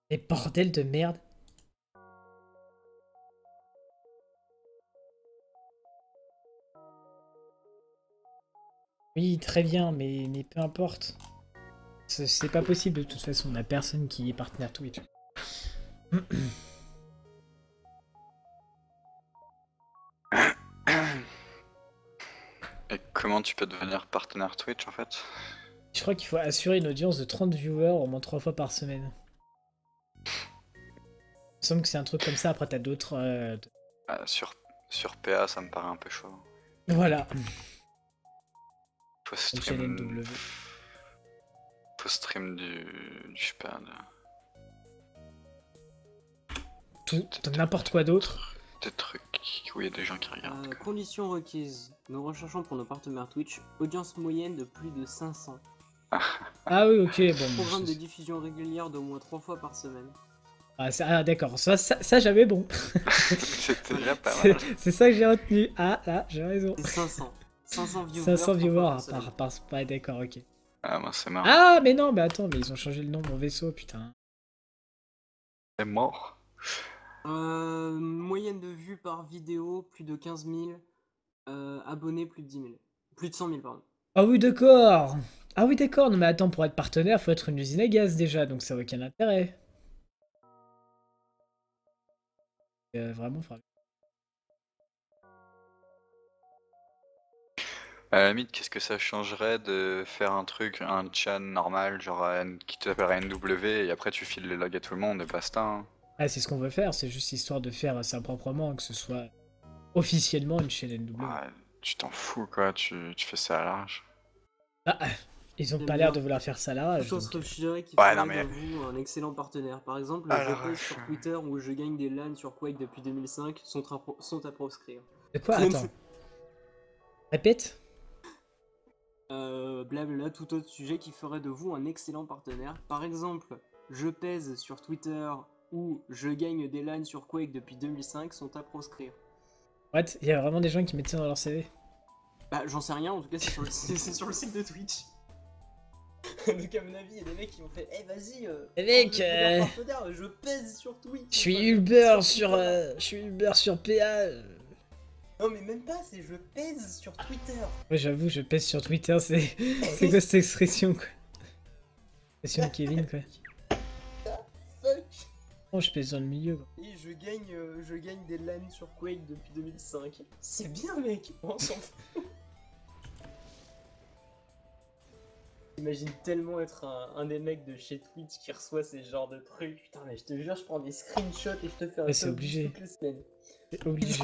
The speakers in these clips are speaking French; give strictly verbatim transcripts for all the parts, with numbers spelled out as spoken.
Et bordel de merde. Oui, très bien, mais, mais peu importe. C'est pas possible de toute façon, on a personne qui est partenaire Twitch. Et comment tu peux devenir partenaire Twitch en fait? Je crois qu'il faut assurer une audience de trente viewers au moins trois fois par semaine. Il me semble que c'est un truc comme ça, après t'as d'autres... Euh... Euh, sur, sur P A ça me paraît un peu chaud. Voilà. Faut Une chaîne N stream... W. Faut stream du... du je sais pas... De... Tout, n'importe quoi d'autre. Des trucs où il y a des gens qui regardent. Euh, conditions requises. Nous recherchons pour nos partenaires Twitch audience moyenne de plus de cinq cents. Ah oui, ok, bon. Programme de diffusion régulière d'au moins trois fois par semaine. Ah, ah d'accord, ça, ça, ça j'avais bon. C'était déjà pas mal. C'est ça que j'ai retenu. Ah, là, j'ai raison. C'est cinq cents. cinq cents viewers. cinq cents viewers par, par, par, par... D'accord, ok. Ah, moi c'est marrant. Ah, mais non, mais attends, mais ils ont changé le nom de mon vaisseau, putain. C'est mort. Euh, moyenne de vues par vidéo, plus de quinze mille. Euh, abonnés, plus de dix mille. Plus de cent mille, pardon. Ah oui, d'accord. Ah oui, d'accord. Non, mais attends, pour être partenaire, faut être une usine à gaz déjà, donc ça n'a aucun intérêt. Euh, vraiment, faut... À la limite, qu'est-ce que ça changerait de faire un truc, un chan normal, genre euh, qui t'appellerait N W, et après tu files les logs à tout le monde et basta. Hein. Ah, c'est ce qu'on veut faire, c'est juste histoire de faire ça proprement, que ce soit officiellement une chaîne N W. Ouais, tu t'en fous quoi, tu, tu fais ça à l'arrache. Ah, ils ont pas l'air de vouloir faire ça à l'arrache. Je pense qui ouais, ferait non, mais... de vous un excellent partenaire. Par exemple, Alors, je poste sur Twitter où je gagne des LAN sur Quake depuis deux mille cinq sont, sont à proscrire. De quoi? Attends. Répète. Euh, blabla, tout autre sujet qui ferait de vous un excellent partenaire. Par exemple, je pèse sur Twitter ou je gagne des LAN sur Quake depuis deux mille cinq sont à proscrire. What? Il y a vraiment des gens qui mettent ça dans leur C V? Bah, j'en sais rien, en tout cas, c'est sur, sur le site de Twitch. Donc, à mon avis, il y a des mecs qui ont fait Eh, hey, vas-y, euh, hey, mec, euh... je pèse sur Twitch. Je suis Uber sur. Euh, je suis Uber sur P A. Euh... Non mais même pas, c'est je pèse sur Twitter. Ouais, j'avoue, je pèse sur Twitter, c'est c'est quoi cette expression quoi? Expression de Kevin quoi. Fuck. Oh, je pèse dans le milieu quoi. Et je gagne, euh, je gagne des LAN sur Quake depuis deux mille cinq. C'est bien mec, on s'en fout. J'imagine tellement être un, un des mecs de chez Twitch qui reçoit ces genres de trucs. Putain mais je te jure, je prends des screenshots et je te fais un ouais, c'est obligé. toutes les semaines. C'est obligé.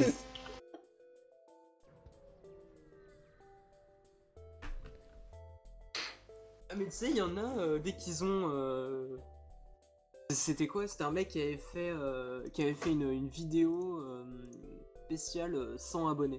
Ah mais tu sais, il y en a, euh, dès qu'ils ont... Euh... C'était quoi? C'était un mec qui avait fait, euh, qui avait fait une, une vidéo euh, spéciale euh, sans abonnés.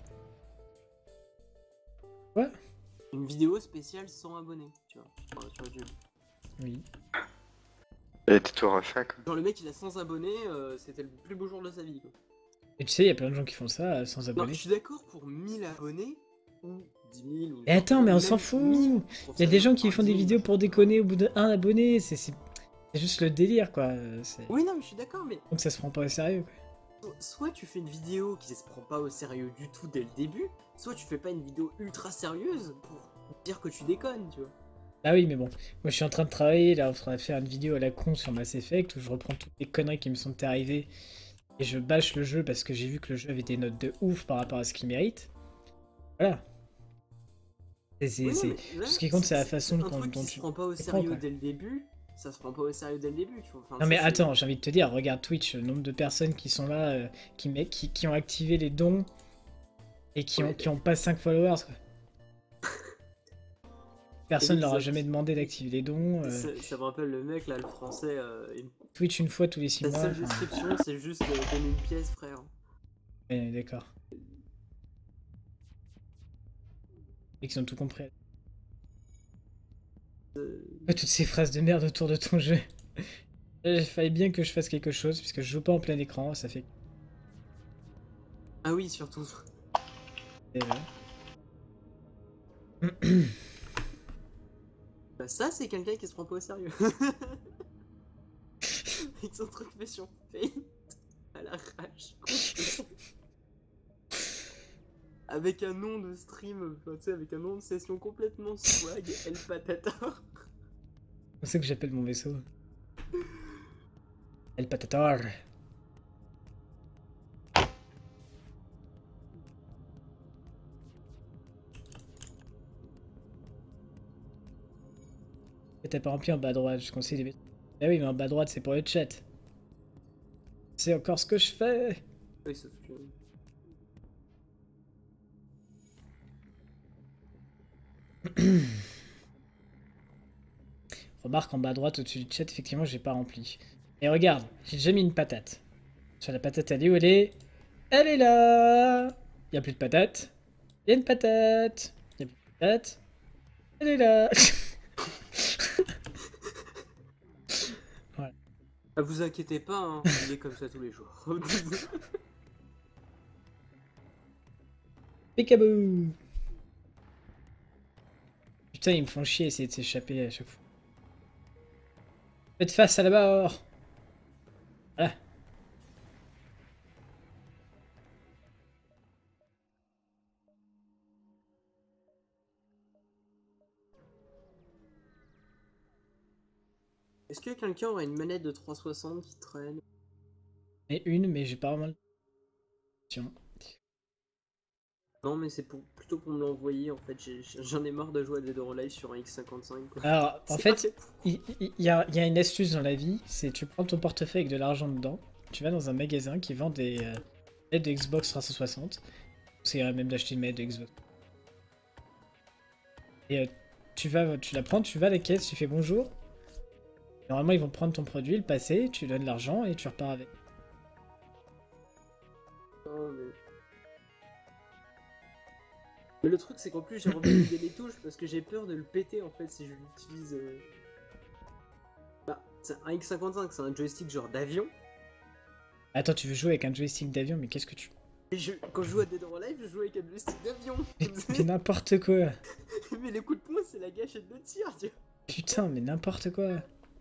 Quoi? Une vidéo spéciale sans abonnés, tu vois, sur, sur YouTube. Oui. Et t'es tout refait quoi. Genre le mec il a cent abonnés, euh, c'était le plus beau jour de sa vie quoi. Et tu sais, il y a plein de gens qui font ça euh, sans abonnés. Non, je suis d'accord pour mille abonnés ou dix mille ou... Mais attends, mais on s'en fout. Il y a des gens qui font des vidéos pour déconner au bout d'un abonné, c'est juste le délire quoi. Oui non mais je suis d'accord mais... Donc ça se prend pas au sérieux quoi. Soit tu fais une vidéo qui se prend pas au sérieux du tout dès le début, soit tu fais pas une vidéo ultra sérieuse pour dire que tu déconnes, tu vois. Ah oui, mais bon, moi je suis en train de travailler, là, en train de faire une vidéo à la con sur Mass Effect où je reprends toutes les conneries qui me sont arrivées et je bâche le jeu parce que j'ai vu que le jeu avait des notes de ouf par rapport à ce qu'il mérite. Voilà. Et c'est, Oui, c'est... Tout ce qui compte, c'est la façon dont, dont dont tu... tu... se prend pas au sérieux dès le début, ça se prend pas au sérieux dès le début, tu vois. Enfin, non mais attends, j'ai envie de te dire, regarde Twitch, le nombre de personnes qui sont là, euh, qui, qui, qui ont activé les dons et qui ouais, ont, qui ont pas cinq followers quoi. Personne leur a jamais demandé d'activer les dons. Euh... Ça, ça me rappelle le mec là, le français. Euh, une... Twitch une fois tous les six mois. La seule description, enfin... c'est juste euh, donner une pièce, frère. Ouais, d'accord. Et qu'ils ont tout compris. Euh... Toutes ces phrases de merde autour de ton jeu. Il fallait bien que je fasse quelque chose, puisque je joue pas en plein écran, ça fait. Ah oui, surtout. Et voilà. Bah ça c'est quelqu'un qui se prend pas au sérieux. avec son truc fait sur Paint à l'arrache. complet. Avec un nom de stream, enfin, tu sais, avec un nom de session complètement swag, El Patator. C'est ça que j'appelle mon vaisseau. El Patator. T'as pas rempli en bas à droite, je conseille les... Ah oui, mais en bas à droite, c'est pour le chat. C'est encore ce que je fais. Oui, sauf que... Remarque en bas à droite, au-dessus du chat, effectivement, j'ai pas rempli. Et regarde, j'ai déjà mis une patate. Sur la patate, elle est où elle est? Elle est là. Il y a plus de patate. Il y a une patate. Il y a plus de patate. Elle est là. Voilà. Ah, vous inquiétez pas, hein, il est comme ça tous les jours. Peekaboo. Putain, ils me font chier essayer de s'échapper à chaque fois. Faites face à la mort. Voilà. Est-ce que quelqu'un aurait une manette de trois cent soixante qui traîne? Et une, mais j'ai pas vraiment le... Tiens. Non, mais c'est pour, plutôt pour me l'envoyer en fait. j'ai- J'en ai marre de jouer à Dead or Alive sur un X cinquante-cinq. Quoi. Alors, en C'est fait, pas fait pour- il il- il y, a, il y a une astuce dans la vie, c'est tu prends ton portefeuille avec de l'argent dedans, tu vas dans un magasin qui vend des euh, manettes de Xbox trois cent soixante. C'est même d'acheter une manette de Xbox. Et euh, tu vas, tu la prends, tu vas à la caisse, tu fais bonjour. Normalement, ils vont prendre ton produit, le passer, tu donnes l'argent et tu repars avec. Non, mais... mais le truc c'est qu'en plus j'ai revalidé les touches parce que j'ai peur de le péter en fait si je l'utilise. euh. Bah, c'est un X cinquante-cinq, c'est un joystick genre d'avion. Attends, tu veux jouer avec un joystick d'avion, mais qu'est-ce que tu... Et je... quand je joue à Dead or Alive, je joue avec un joystick d'avion. Mais, mais n'importe quoi. Mais les coups de poing, c'est la gâchette de tir, tu vois. Putain, mais n'importe quoi.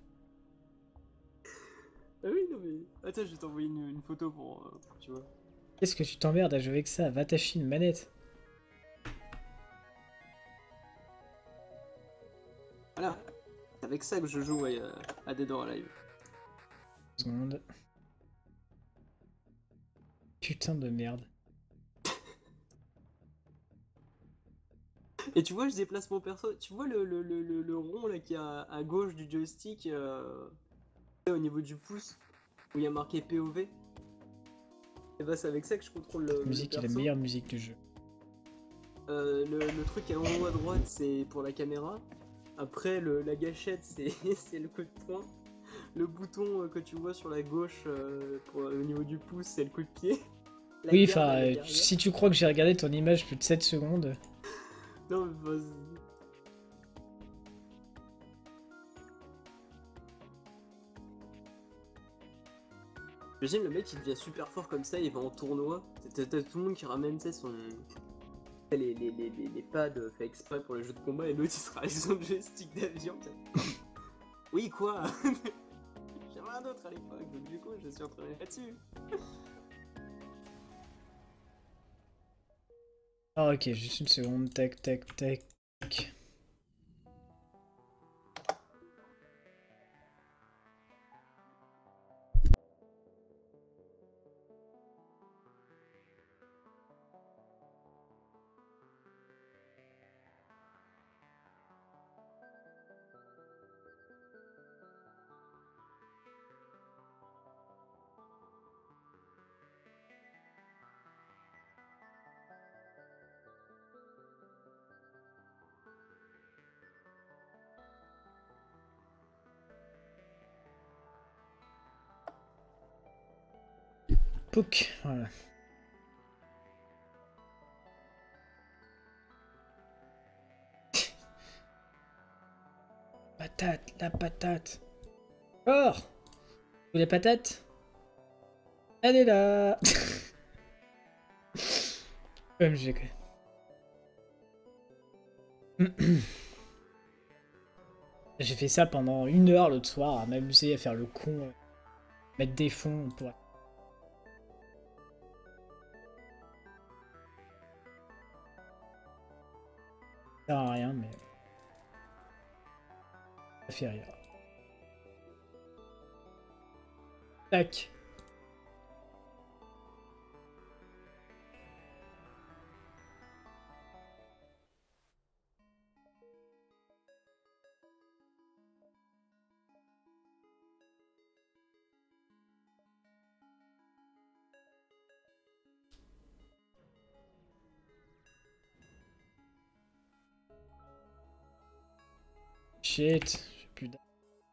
Ah oui, non mais. Attends, je vais t'envoyer une, une photo pour, euh, pour- tu vois. Qu'est-ce que tu t'emmerdes à jouer avec ça? Va t'acheter une manette. Voilà. C'est avec ça que je joue ouais, euh, à Dead or Alive. Une seconde. Putain de merde. Et tu vois, je déplace mon perso. Tu vois le, le, le, le, le rond là qui est à, à gauche du joystick euh, au niveau du pouce où il y a marqué P O V. Et bah, c'est avec ça que je contrôle le, La musique le est la perso. meilleure musique du jeu. Euh, le, le truc en haut à droite, c'est pour la caméra. Après, le, la gâchette, c'est c'est le coup de poing. Le bouton euh, que tu vois sur la gauche euh, pour, au niveau du pouce, c'est le coup de pied. La Oui, garde, enfin, elle est euh, derrière. si tu crois que j'ai regardé ton image plus de sept secondes... Non, mais vas-y. J'imagine le mec il devient super fort comme ça, il va en tournoi. T'as t'as tout le monde qui ramène tu sais, son. Les, les, les, les, les pads faits exprès pour les jeux de combat et l'autre il sera avec son joystick d'avion. Oui, quoi. J'avais rien d'autre à l'époque, donc du coup je suis entraîné là-dessus. Ah ok, juste une seconde, tac, tac, tac. Pouc, voilà. Patate, la patate. Or, vous voulez patate? Elle est là. Comme j'ai quoi. J'ai fait ça pendant une heure l'autre soir à m'amuser à faire le con. Mettre des fonds pour... Ça sert à rien, mais... Ça fait rire. Tac. Shit, j'ai plus d'...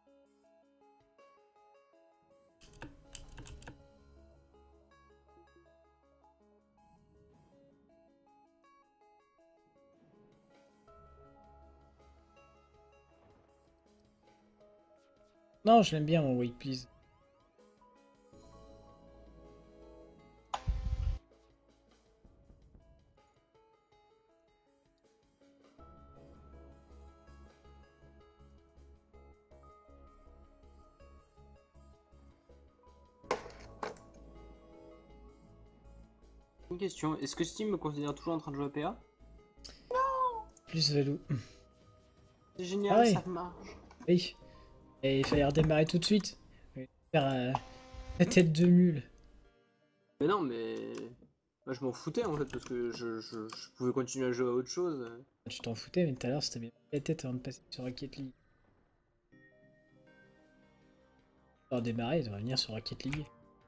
Non, je l'aime bien mon wait please. Une question, est-ce que Steam me considère toujours en train de jouer à P A? Plus velou. C'est génial, Ah ouais. ça marche. Oui. Et il fallait redémarrer tout de suite. Faire euh, la tête de mule. Mais non, mais... Moi, je m'en foutais en fait, parce que je, je, je pouvais continuer à jouer à autre chose. Tu t'en foutais, mais tout à l'heure c'était bien la tête avant de passer sur Rocket League. Pour démarrer, il devrait venir sur Rocket League.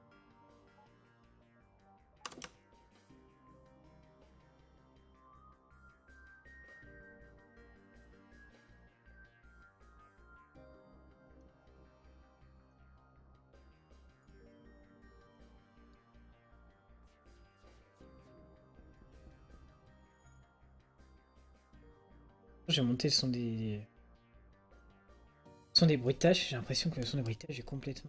J'ai monté le son des... Le son des bruitages, j'ai l'impression que le son des bruitages est complètement...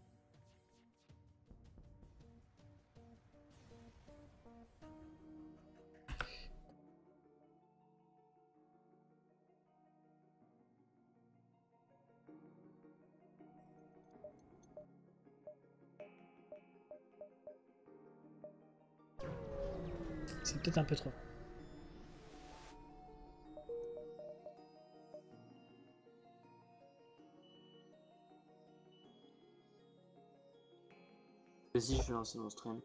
C'est peut-être un peu trop. Vas-y, je vais lancer mon stream.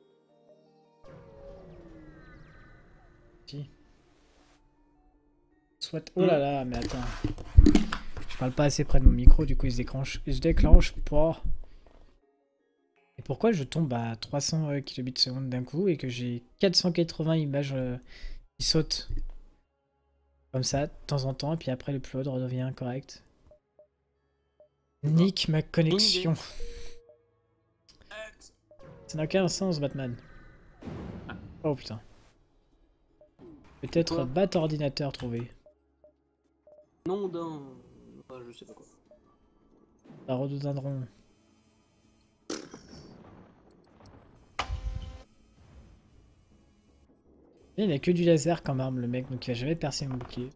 Si. Soit... Oh là là, mais attends. Je parle pas assez près de mon micro, du coup il se déclenche, il se déclenche pas. Et pourquoi je tombe à trois cents kilobits seconde d'un coup et que j'ai quatre cent quatre-vingts images euh, qui sautent comme ça de temps en temps et puis après le upload redevient correct. Nique ma connexion. Ça n'a aucun sens, Batman. Oh putain. Peut-être bat ordinateur trouvé. Non d'un... Ah, je sais pas quoi. La rhododendron. Il n'a que du laser comme arme, le mec, donc il a jamais percé mon bouclier.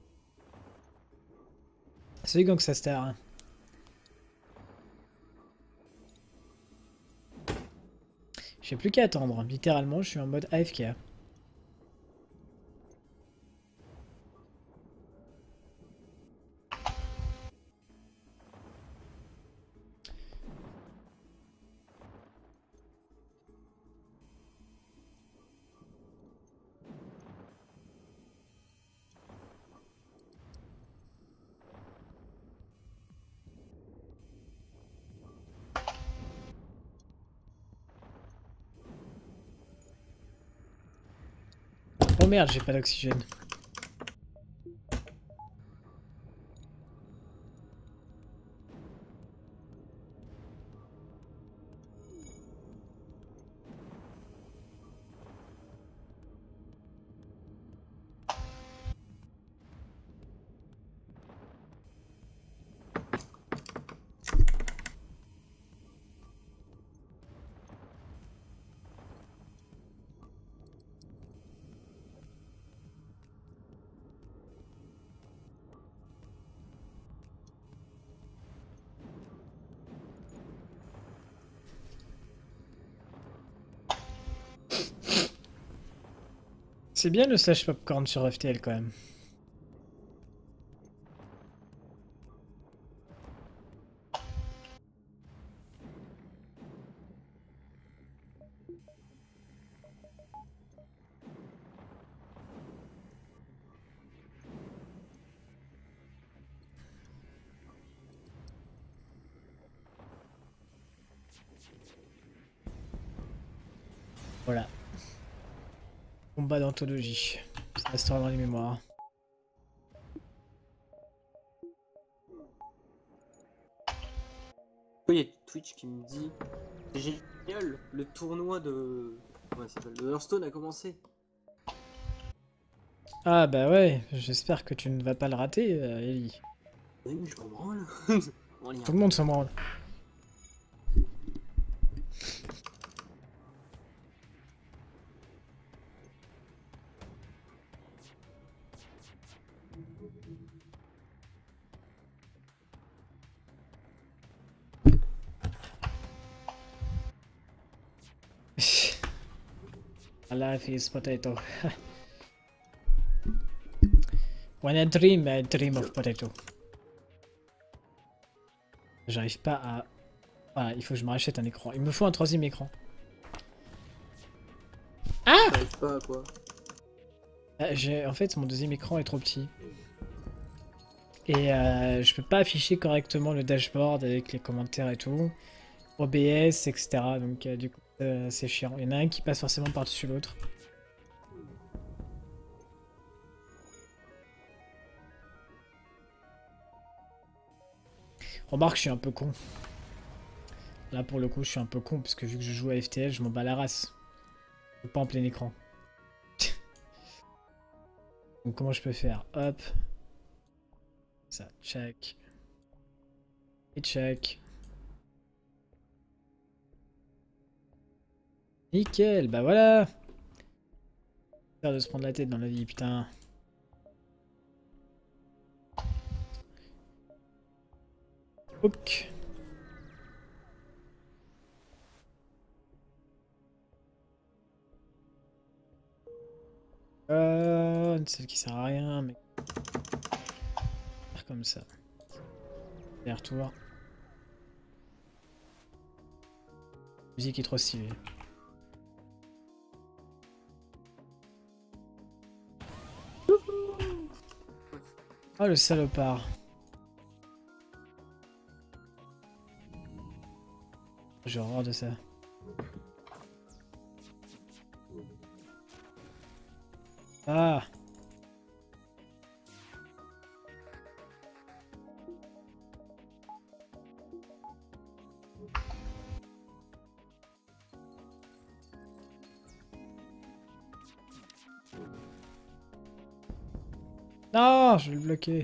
C'est Gangster. Hein. J'ai plus qu'à attendre. Littéralement, je suis en mode A F K. Oh merde, j'ai pas d'oxygène. C'est bien le slash popcorn sur F T L quand même. Voilà. Combat d'anthologie. Ça restera dans les mémoires. Oui, il y a Twitch qui me dit c'est génial, le tournoi de. Comment ça s'appelle, de Hearthstone a commencé. Ah bah ouais, j'espère que tu ne vas pas le rater, euh, Ellie. Oui, mais je m'en branle. On y Tout le monde s'en branle. Life is potato. When I dream, I dream of potato. J'arrive pas à... Ah, il faut que je me rachète un écran. Il me faut un troisième écran. Ah, T'arrives pas à quoi? ah j'ai... En fait, mon deuxième écran est trop petit. Et euh, je peux pas afficher correctement le dashboard avec les commentaires et tout. O B S, et cetera. Donc euh, du coup, euh, c'est chiant. Il y en a un qui passe forcément par-dessus l'autre. Remarque, je suis un peu con. Là, pour le coup, je suis un peu con, parce que vu que je joue à F T L, je m'en bats la race. Je peux pas en plein écran. Donc comment je peux faire? Hop. Ça, check. Et check. Nickel, bah voilà. Faire de se prendre la tête dans la vie, putain. Ok. Euh, celle qui sert à rien, mais... Faire comme ça. Les retours. La musique est trop stylée. Oh le salopard. J'ai horreur de ça. Ah. Non, je vais le bloquer.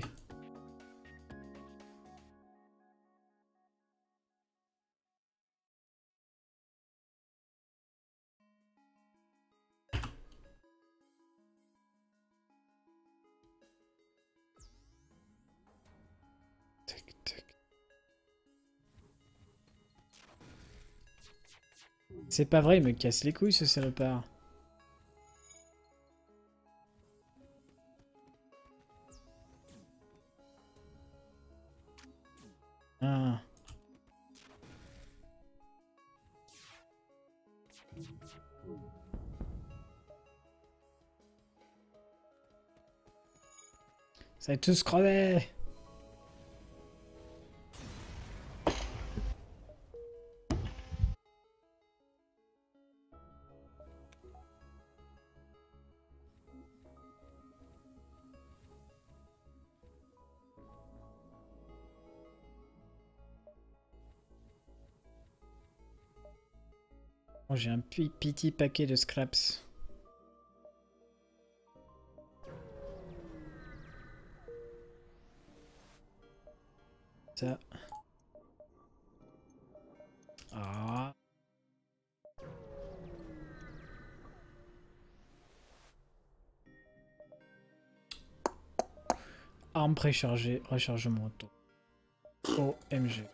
Tac, tac. C'est pas vrai, il me casse les couilles ce salopard. Ah. Ça va tous crever. Oh, j'ai un petit petit paquet de scraps. Ça. Ah. Arme préchargée, rechargement auto. O M G.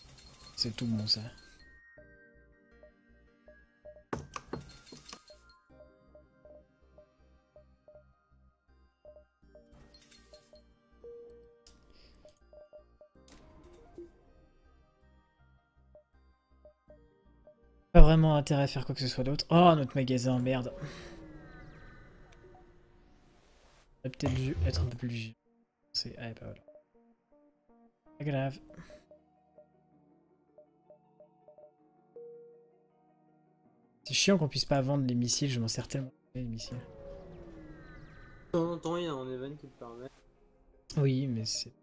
C'est tout bon ça. pas vraiment intérêt à faire quoi que ce soit d'autre. Oh, notre magasin, merde. On aurait peut-être dû être un peu plus vigilant. C'est... Ah, bah voilà. Pas grave. C'est chiant qu'on puisse pas vendre les missiles, je m'en sers tellement les missiles. De temps en temps, il y a un event qui le permet. Oui, mais c'est...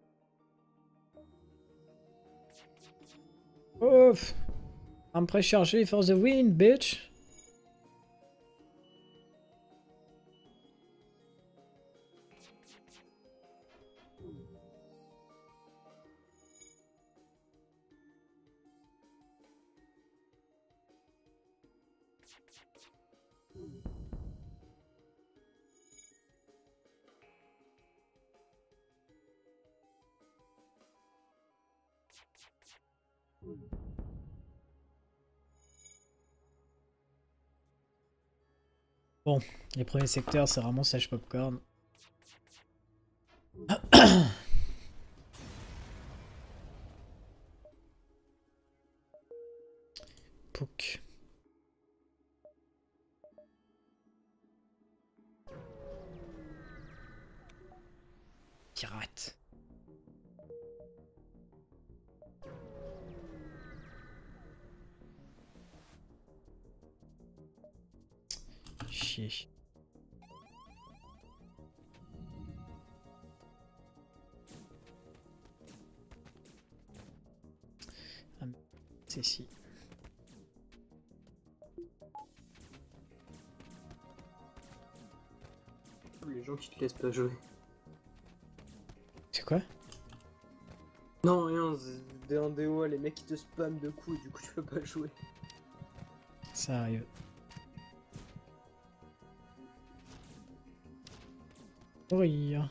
Ouf! I'm préchargé for the win, bitch! Bon, les premiers secteurs, c'est vraiment sage popcorn. Pouk. Pirate. Chier. Ah, c'est si. Les gens qui te laissent pas jouer. C'est quoi? Non, rien, c'est un D O A, les mecs qui te spamment de coups et du coup tu peux pas jouer. Ça arrive. Rire.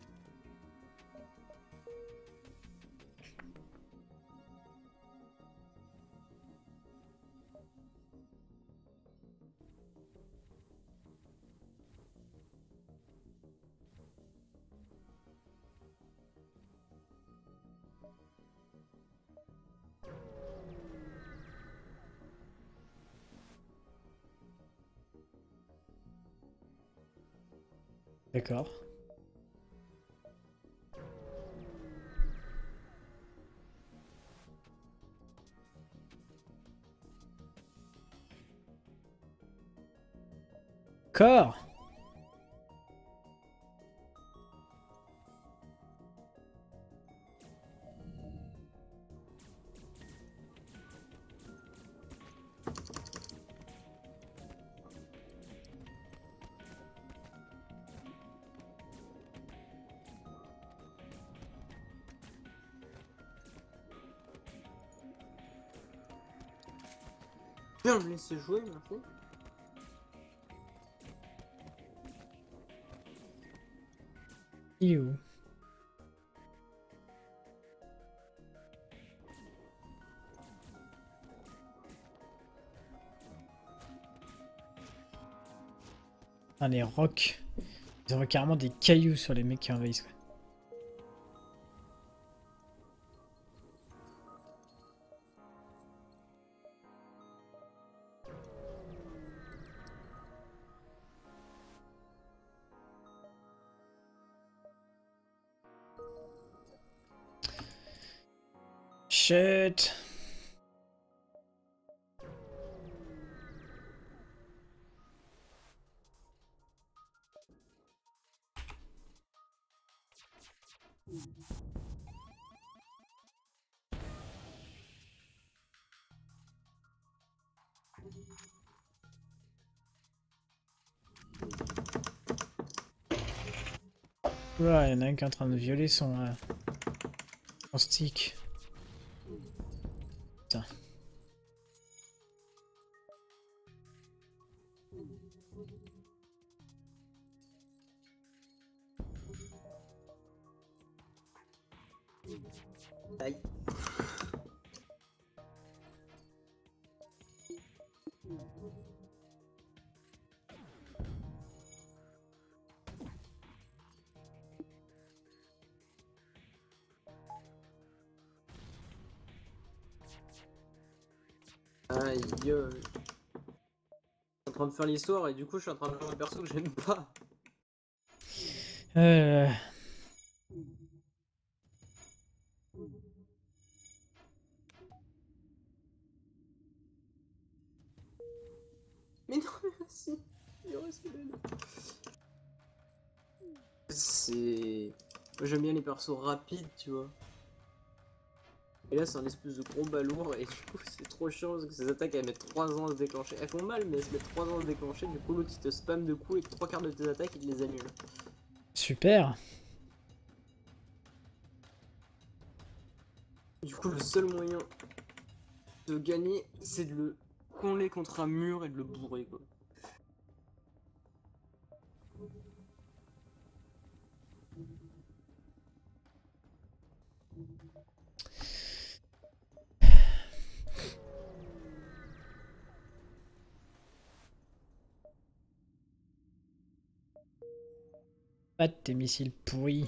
D'accord. Corps. Viens me laisser jouer, merci. Il est où? Ah, les rocs. Ils ont carrément des cailloux sur les mecs qui envahissent, quoi. Shit. Oula, il y en a un qui est en train de violer son, euh, son stick. Putain. Aïe. Aïe, euh, je suis en train de faire l'histoire et du coup je suis en train de faire un perso que j'aime pas. Euh... Mais non, mais merci. Il reste belle. C'est... Moi j'aime bien les persos rapides, tu vois. Et là c'est un espèce de gros balourd et du coup c'est trop chiant parce que ces attaques elles mettent trois ans à se déclencher. Elles font mal mais elles se mettent trois ans à se déclencher, du coup l'autre il te spam de coups et trois quarts de tes attaques il te les annule. Super. Du coup le seul moyen de gagner c'est de le coller contre un mur et de le bourrer quoi. Pas de tes missiles pourris.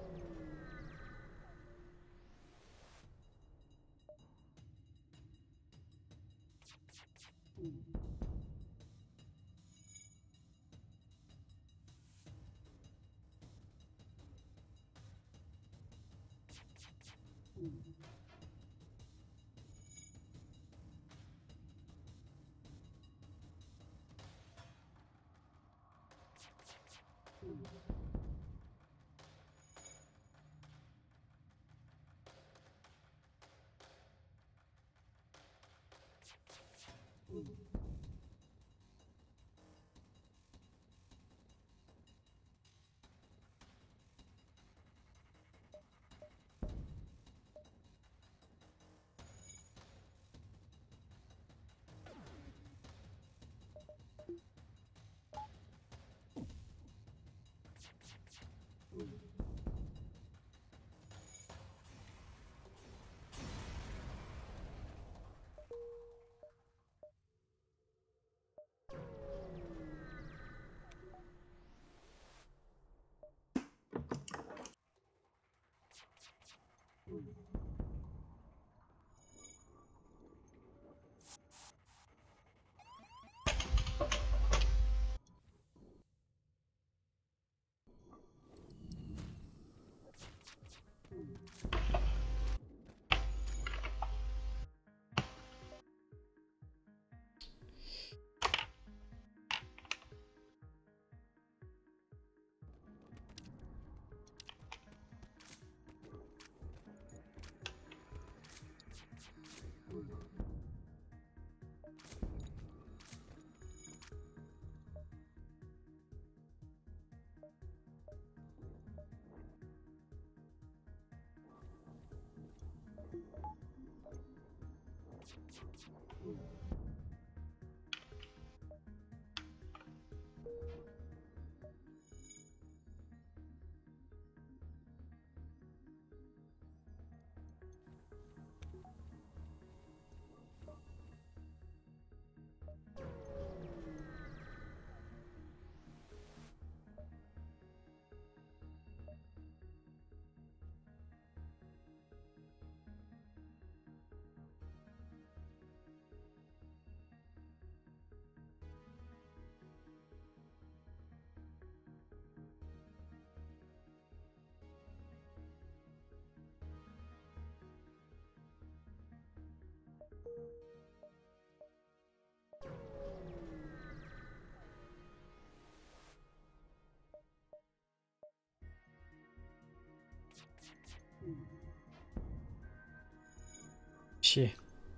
Chier.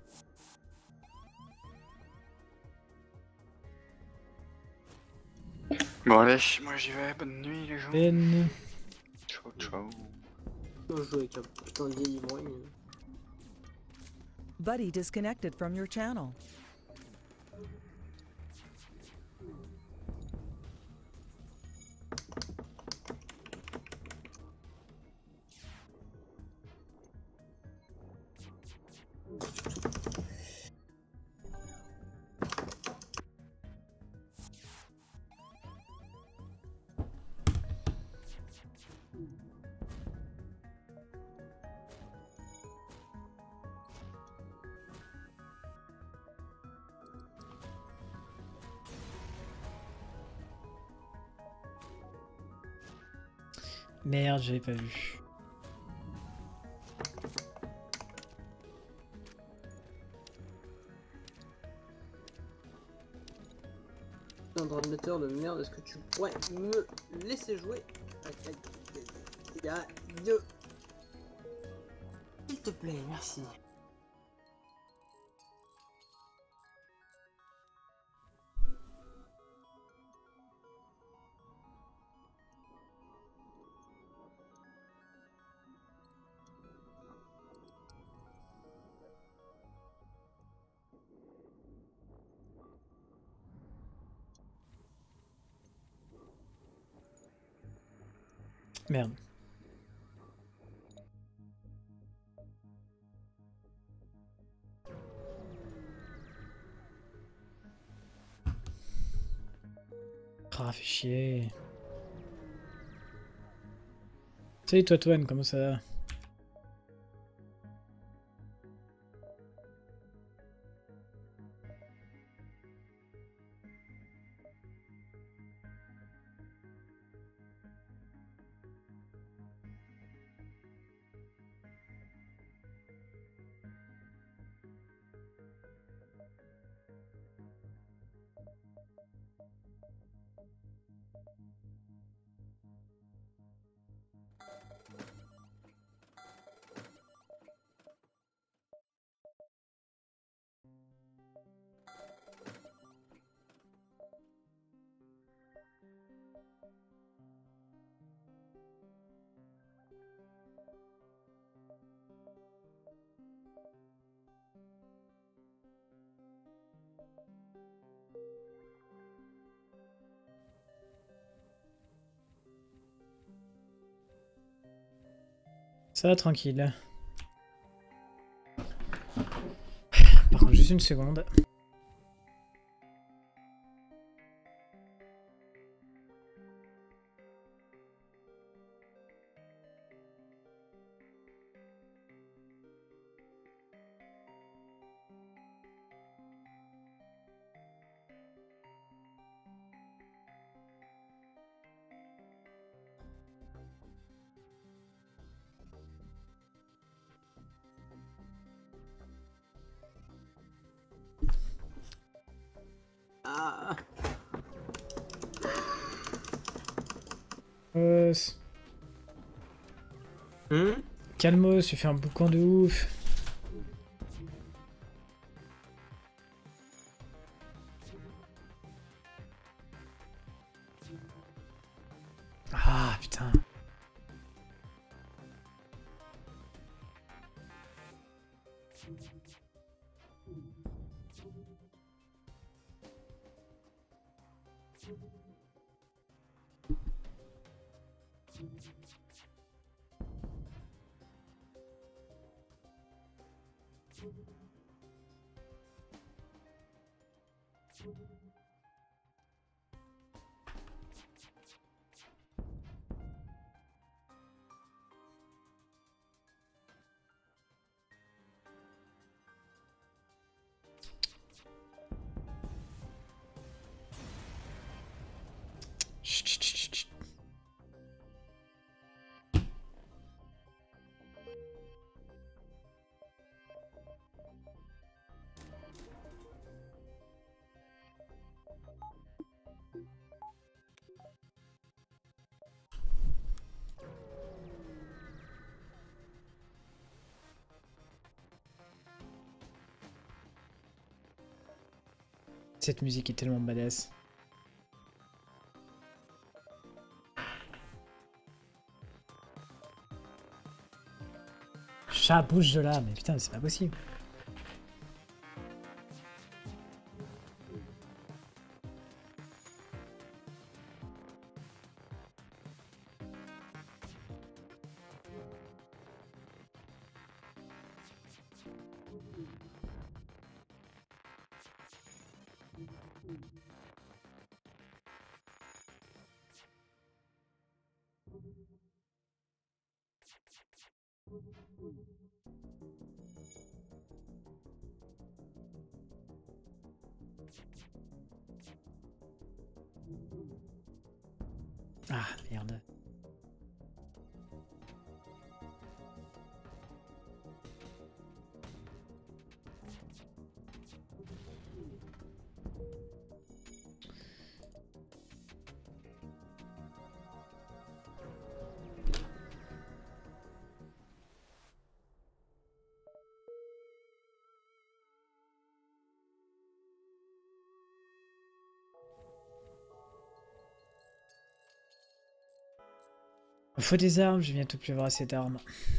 Bon allez, moi j'y vais, bonne nuit les gens. Ben... Ciao ciao. Moi je joue avec un putain de vieil ivrogne. Buddy disconnected from your channel. Merde, j'avais pas vu. Un ordinateur de merde, est-ce que tu pourrais me laisser jouer? Il y a deux. S'il te plaît, merci. Merde. Ah, fait chier. Salut toi, Toine, comment ça va? Ça va tranquille. Par contre, juste une seconde. Ah. Euh, Hmm. Calmos, tu fais un boucan de ouf. Ah putain. Chut, chut, chut, chut. Cette musique est tellement badass. Chat, bouge de là, mais putain, c'est pas possible. Ah, merde. Il faut des armes, je vais bientôt plus avoir assez d'armes.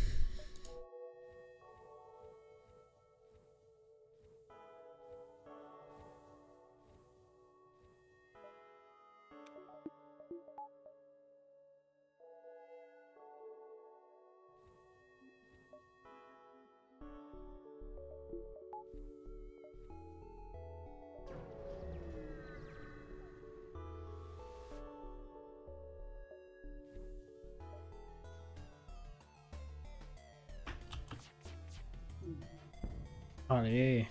Allez.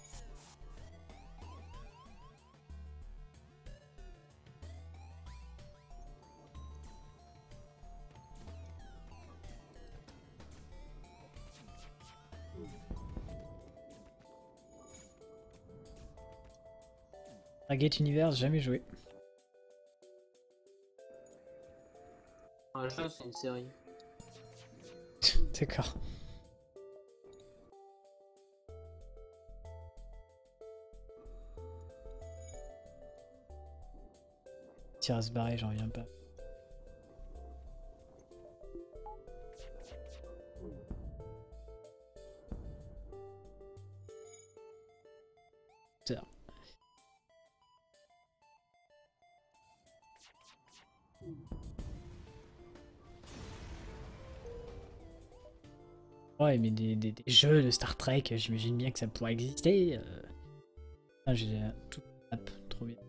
Stargate Universe, jamais joué. Un jeu, c'est une série. D'accord. Tire à se barrer, j'en reviens pas. Putain. Ouais, mais des, des, des jeux de Star Trek, j'imagine bien que ça pourrait exister. Euh... Ah, j'ai tout map, trop bien.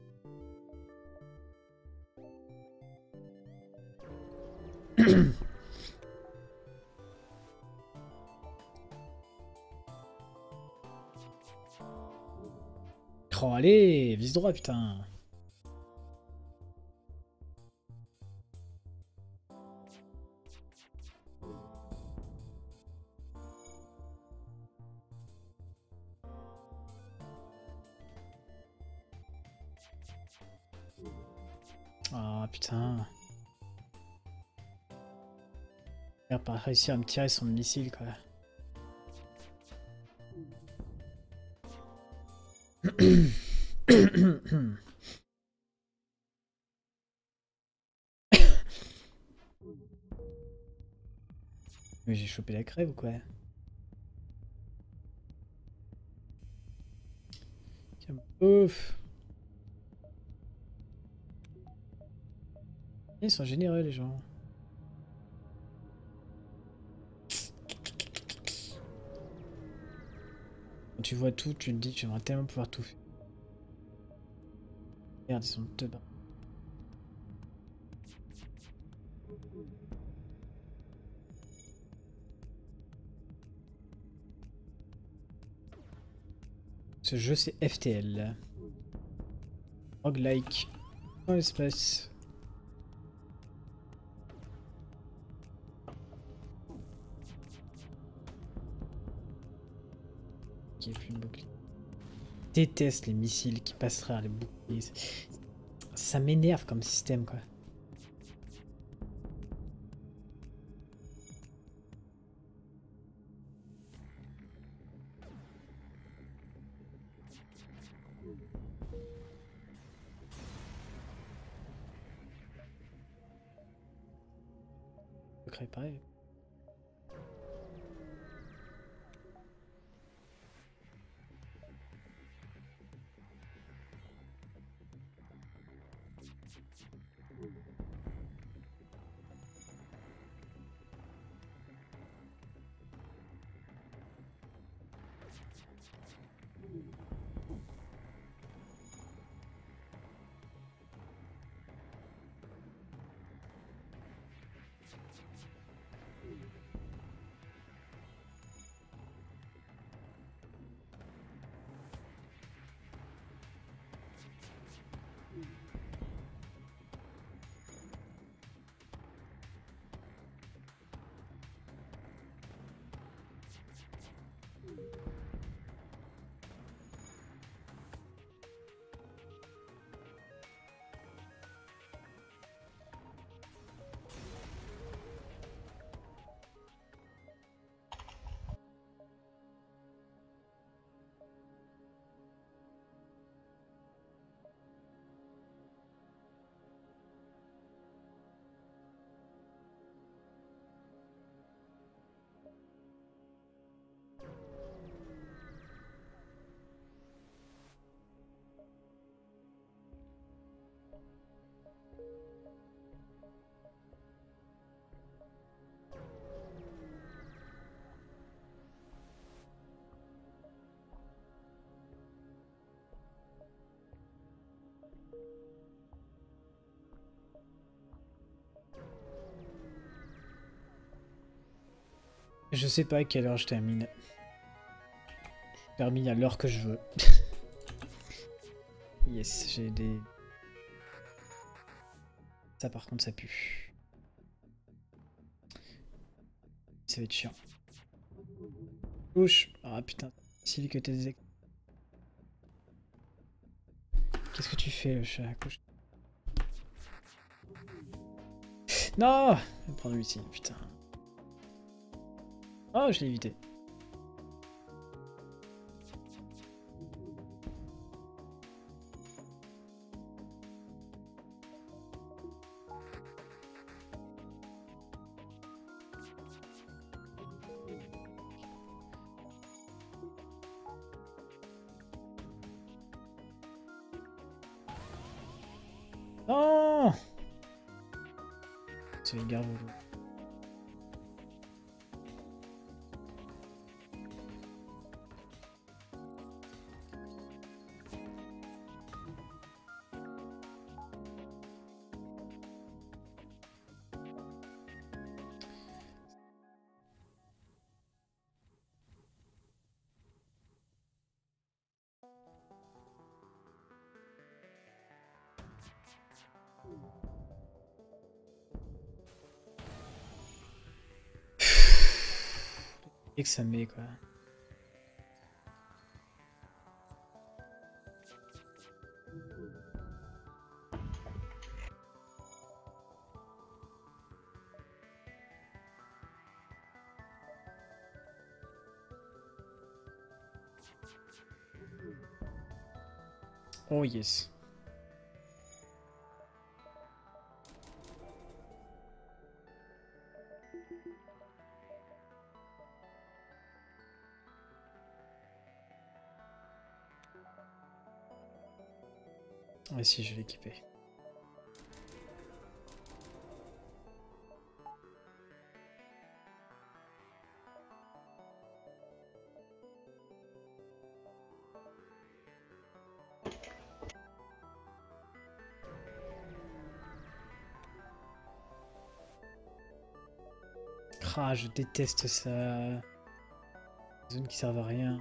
Oh, allez, vise droit, putain. Ah, putain. Il a pas réussi à me tirer son missile, quoi. Mais j'ai chopé la crève ou quoi? Tiens, ouf. Ils sont généreux, les gens. Quand tu vois tout, tu te dis que j'aimerais tellement pouvoir tout faire. Merde, ils sont deux bas. Ce jeu, c'est F T L. Roguelike. Dans l'espace. Qui est plus de bouclier. Déteste les missiles qui passeraient à les boucliers. Ça m'énerve comme système, quoi. Je crée pareil. Je sais pas à quelle heure je termine. Je termine à l'heure que je veux. Yes, j'ai des... Ça par contre ça pue. Ça va être chiant. Couche. Ah putain, si que t'es des... Qu'est-ce que tu fais le chat? Couche. Non! Je vais prendre lui ici, putain. Oh, je l'ai évité. Non! C'est les gars, vous. Et que ça met quoi. Oh yes. Ah si, je vais l'équiper. Ah, je déteste ça. Zone qui servent à rien.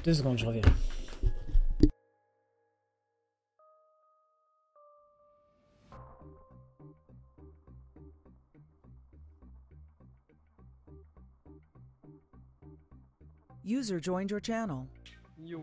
Deux secondes, je reviens. User joined your channel. Yo.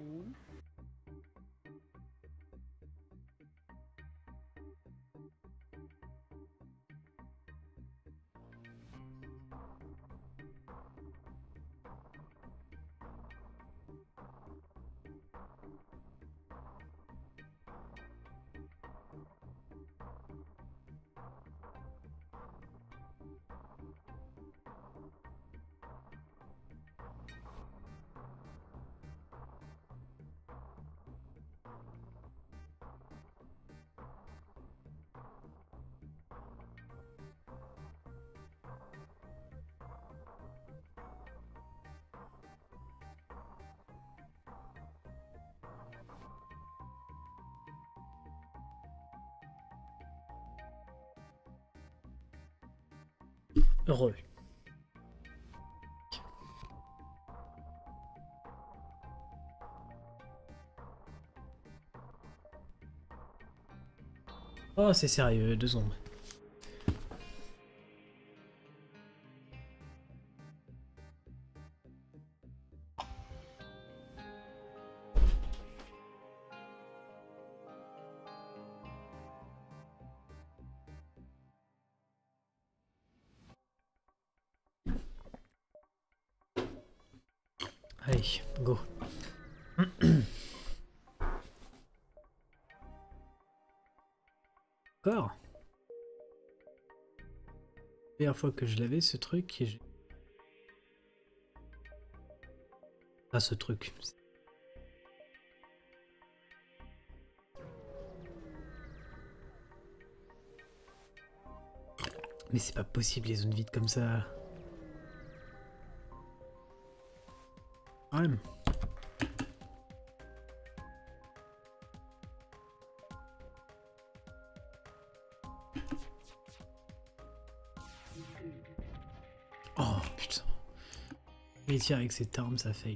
Heureux. Oh, c'est sérieux, deux secondes. Allez, go. Encore. Première fois que je l'avais ce truc et je... Ah, ce truc. Mais c'est pas possible les zones vides comme ça. Ouais. Oh putain. Il tire avec cette arme, ça fail.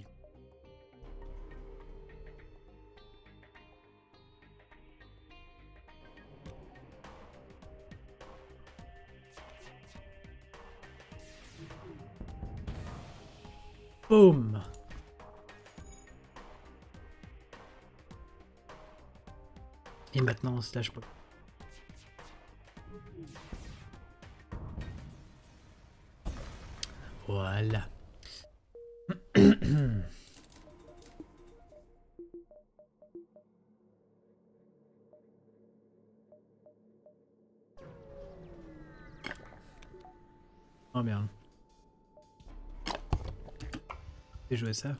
Boum. Et maintenant on se lâche pas. Voilà. Oh merde. J'ai joué ça.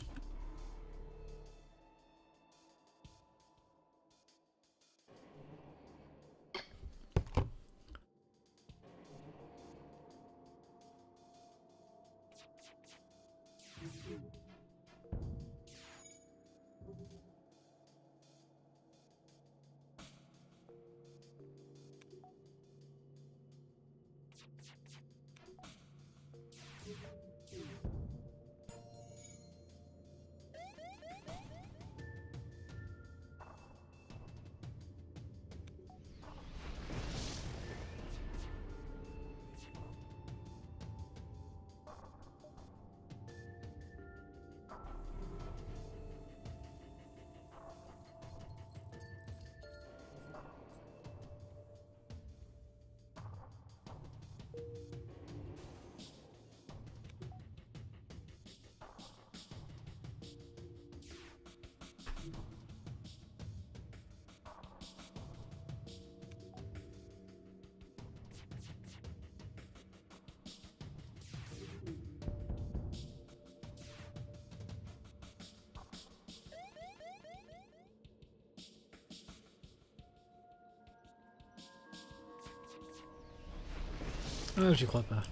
Ah, j'y crois pas.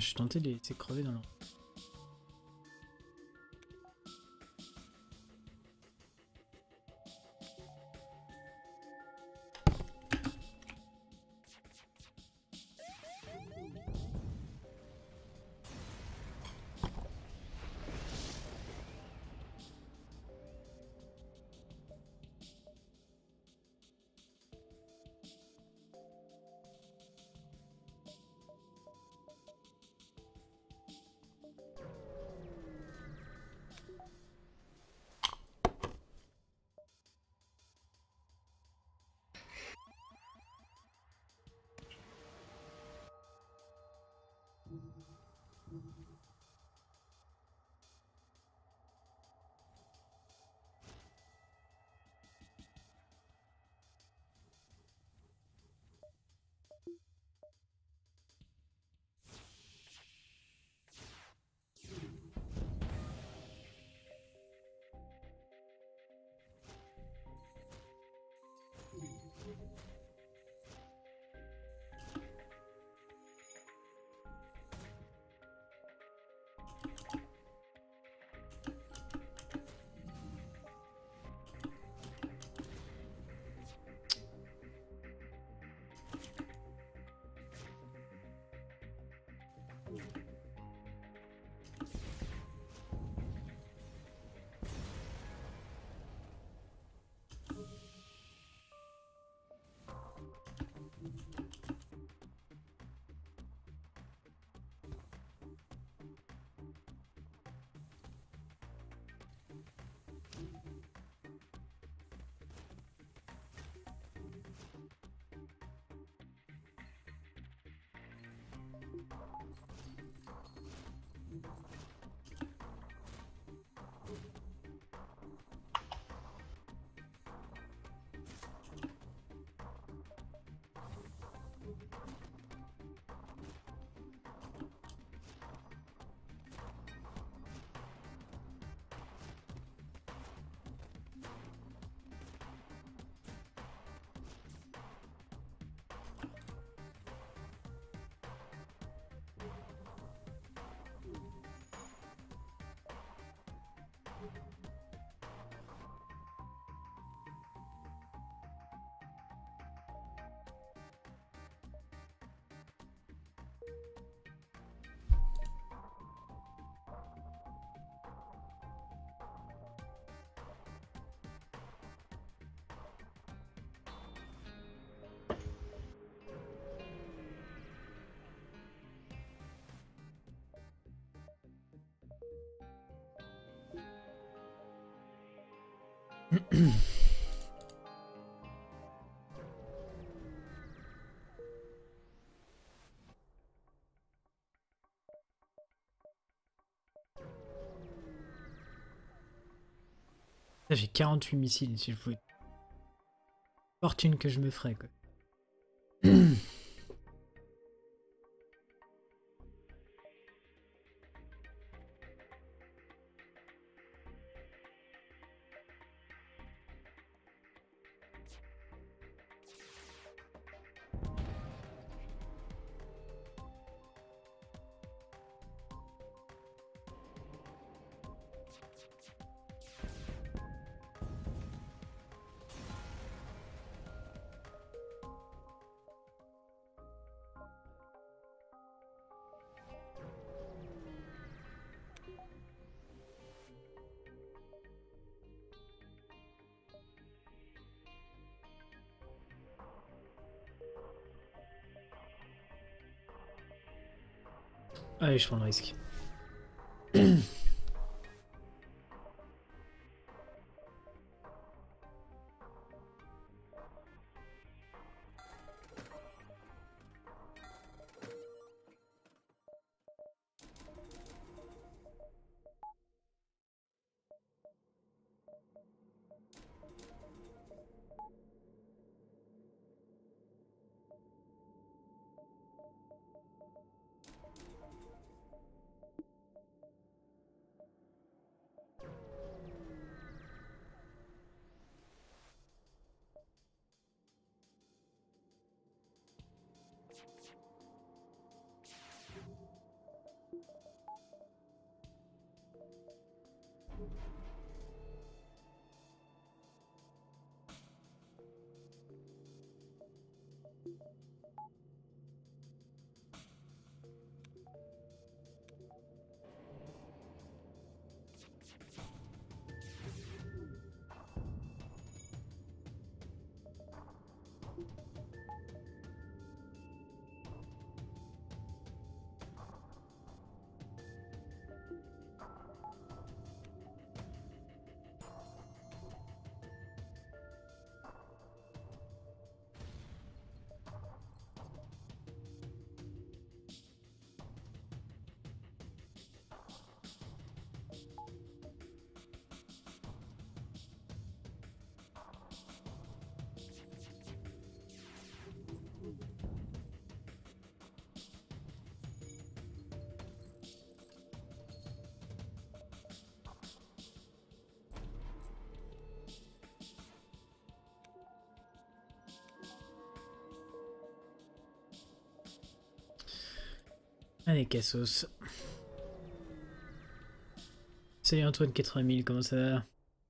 je suis tenté de les laisser crever dans leur... J'ai quarante-huit missiles, si je pouvais... Fortune que je me ferais, quoi. Allez, je prends le risque. Allez, Cassos. Salut Antoine quatre-vingt mille, comment ça va?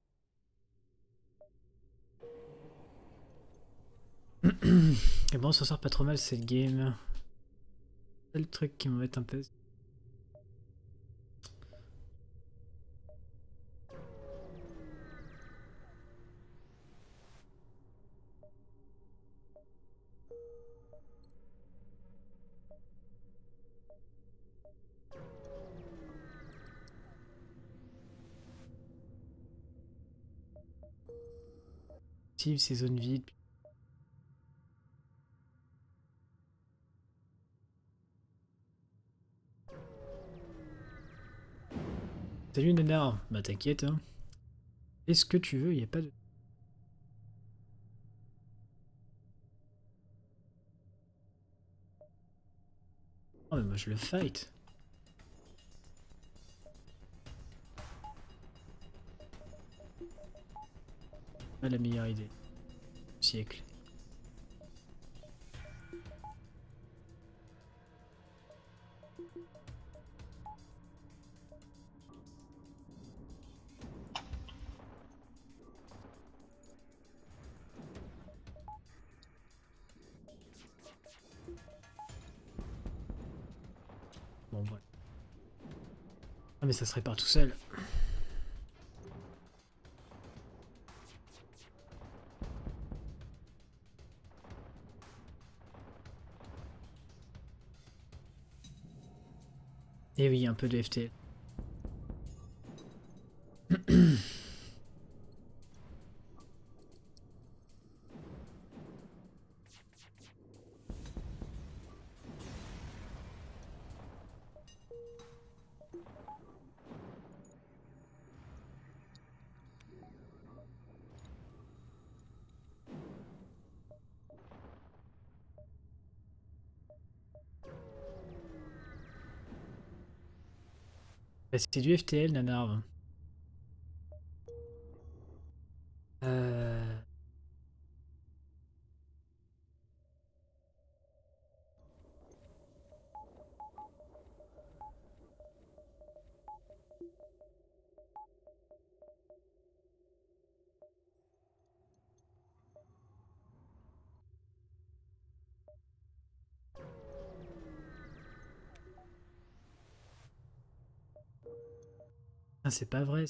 Et bon, on s'en sort pas trop mal cette game. C'est le truc qui m'embête un peu. Ces zones vides. Salut Nanar, bah t'inquiète hein. Fais ce que tu veux, y a pas de... Oh mais moi je le fight. Pas la meilleure idée du siècle. Bon voilà. Ah mais ça se répare tout seul. Et oui, un peu de F T L. C'est du F T L, Nanar. Euh... Ah, c'est pas vrai.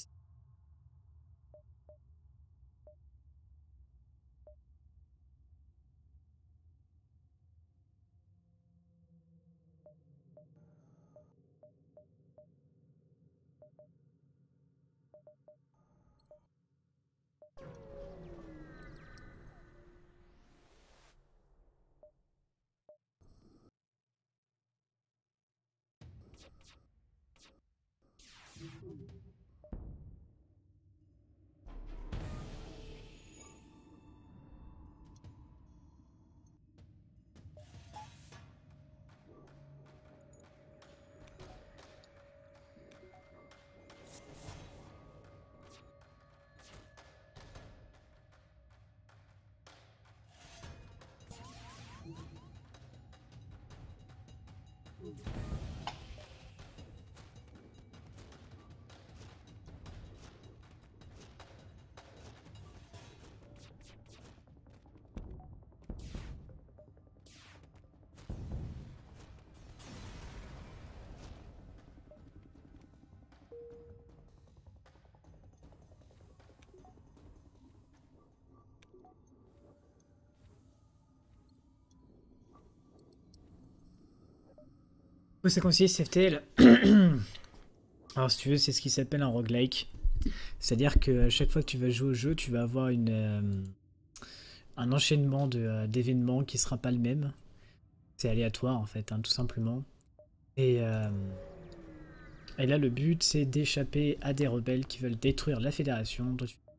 Faut se conseiller C F T L. Alors si tu veux, c'est ce qui s'appelle un roguelike. C'est-à-dire que à chaque fois que tu vas jouer au jeu, tu vas avoir une, euh, un enchaînement de, euh, d'événements qui sera pas le même. C'est aléatoire en fait, hein, tout simplement. Et, euh, et là, le but, c'est d'échapper à des rebelles qui veulent détruire la Fédération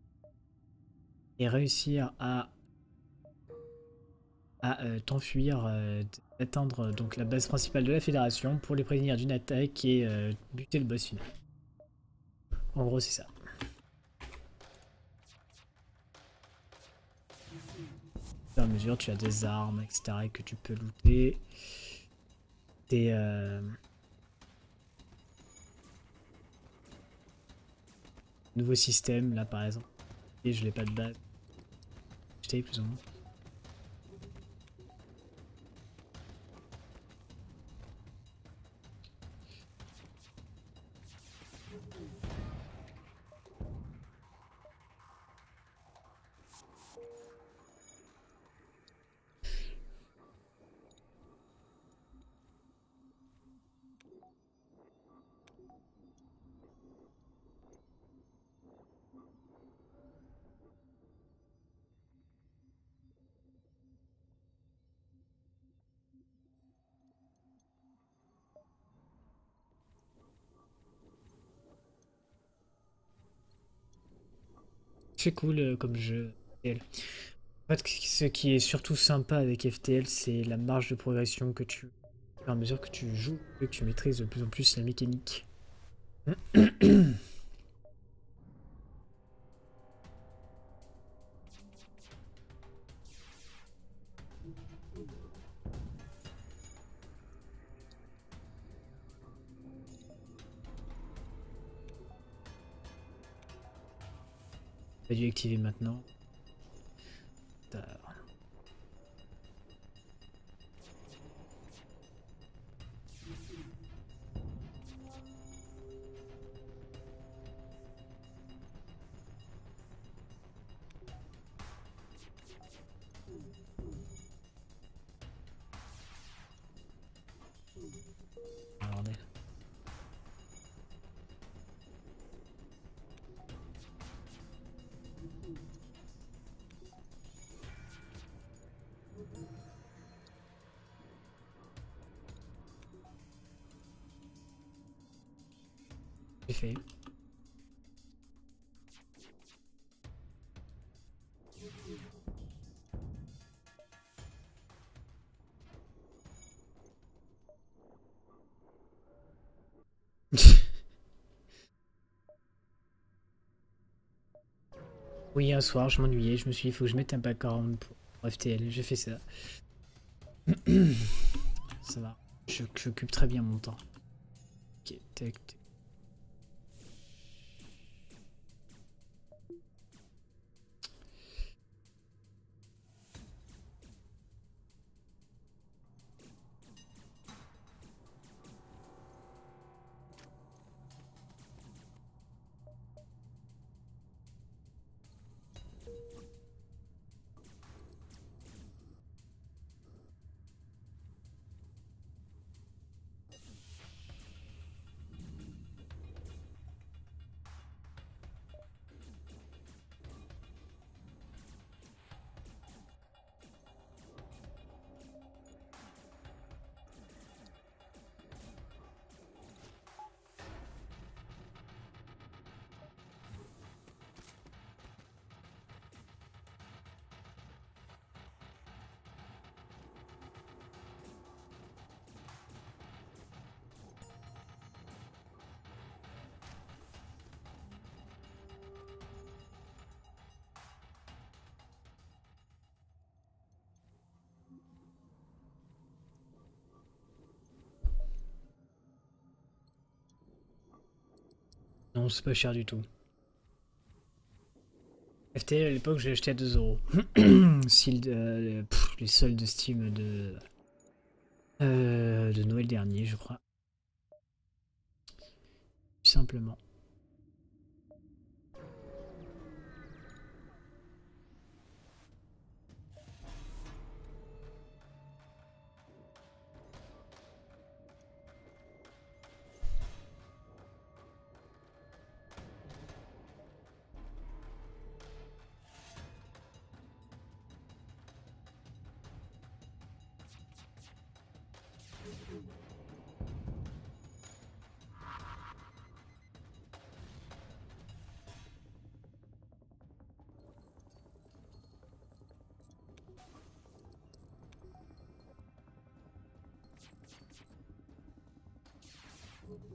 et réussir à, à euh, t'enfuir, euh, d'atteindre donc la base principale de la Fédération pour les prévenir d'une attaque et euh, buter le boss final. En gros, c'est ça. Au fur et à mesure, tu as des armes, et cetera que tu peux looter. Des... Euh... nouveaux systèmes, là par exemple. Et je l'ai pas de base. J'étais plus ou moins. C'est cool euh, comme jeu. F T L. En fait, ce qui est surtout sympa avec F T L, c'est la marge de progression que tu... Au fur et à mesure que tu joues, que tu maîtrises de plus en plus la mécanique. Pas dû activer maintenant. J'ai fait. Oui, un soir, je m'ennuyais, je me suis dit, il faut que je mette un background pour F T L, j'ai fait ça. Ça va, j'occupe très bien mon temps. Ok, tac, tac. Non, c'est pas cher du tout. F T L à l'époque, j'ai acheté à deux euros. Si euh, pff, les soldes de Steam de, euh, de Noël dernier, je crois. Tout simplement.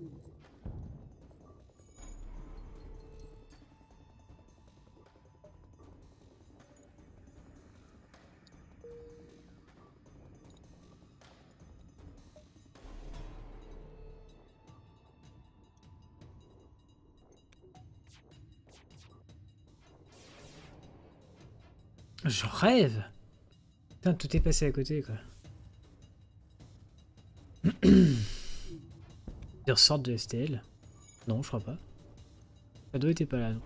Je rêve. Putain, tout est passé à côté, quoi. Ils ressortent de S T L. Non, je crois pas. Shadow était pas là, non.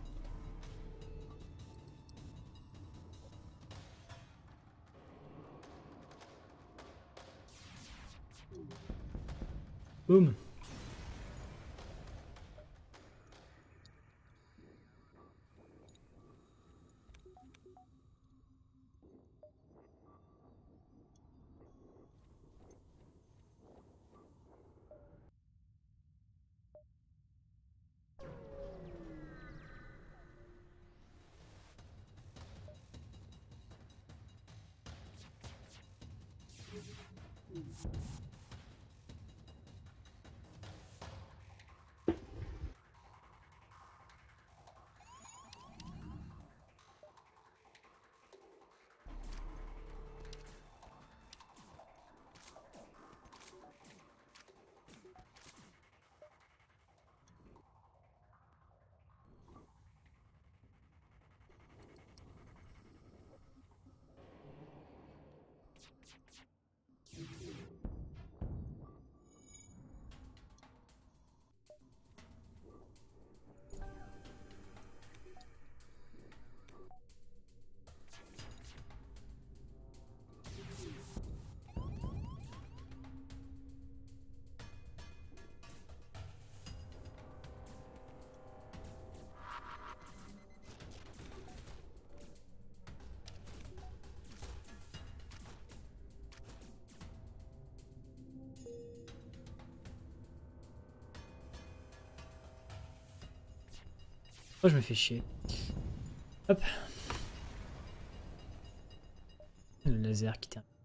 Boum. Oh, je me fais chier. Hop. Le laser qui termine.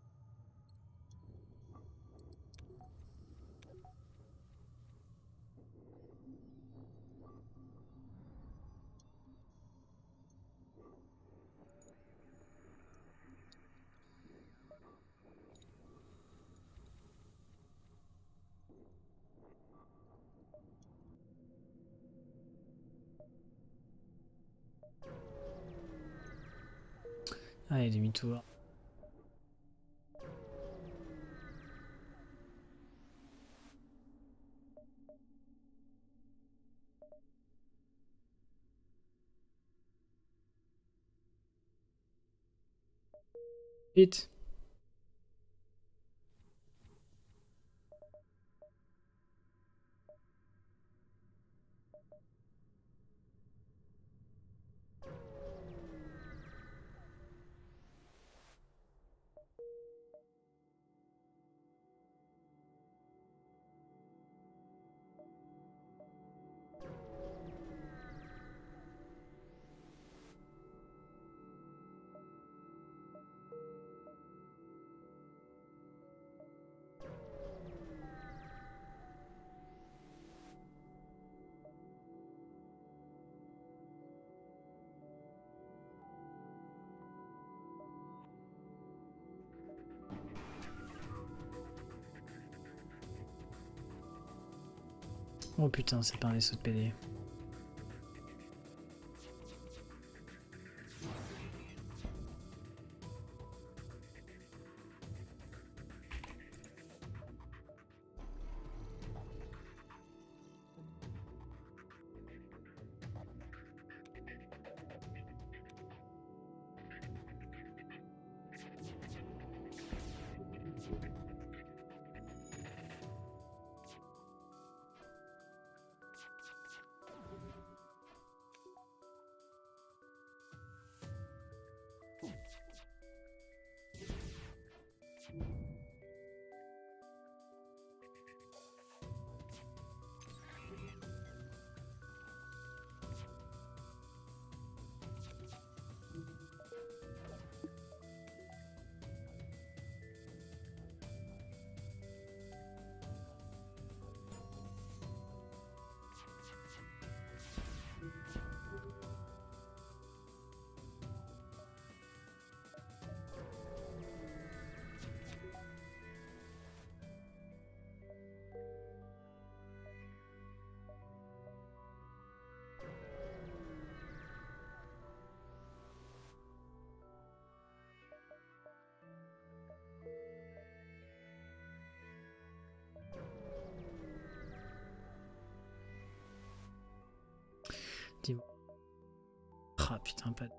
Allez, demi-tour. Vite. Oh putain, c'est pas un vaisseau de P D. Dis-moi. Ah putain, pas.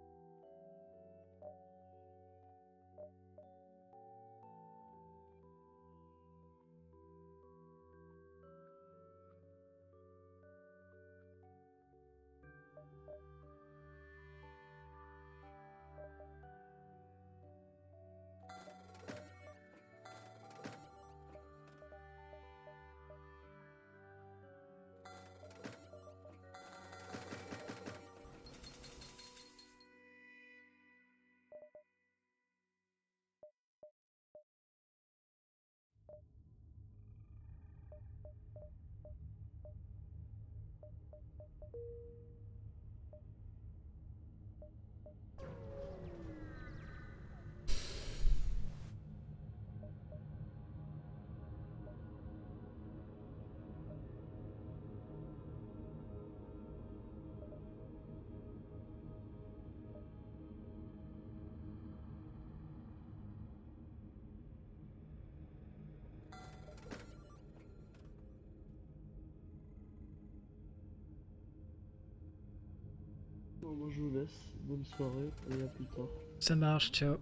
Bon, moi je vous laisse, bonne soirée et à plus tard. Ça marche, ciao.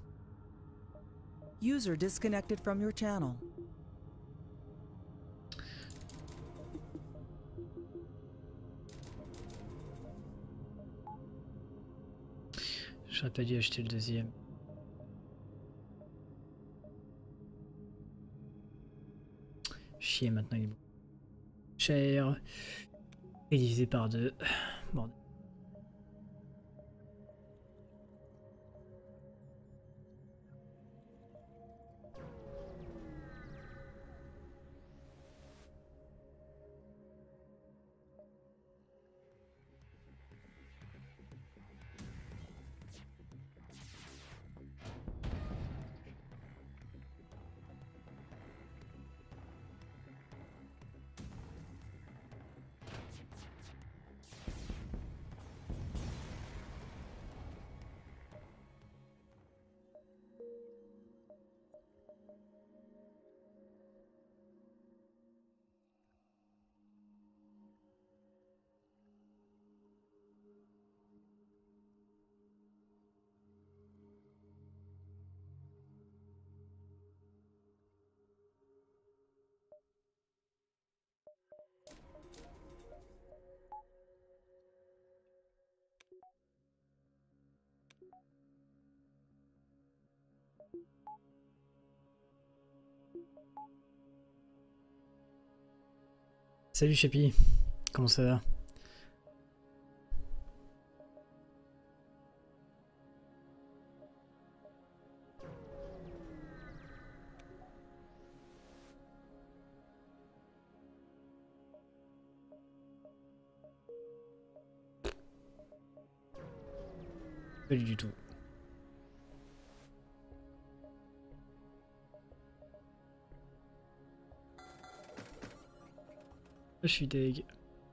User disconnected from your channel. J'aurais pas dû acheter le deuxième. Chier, maintenant il est bon. Cher. Et divisé par deux. Bon. Salut Chapi, comment ça va? Pas du tout. Je suis deg.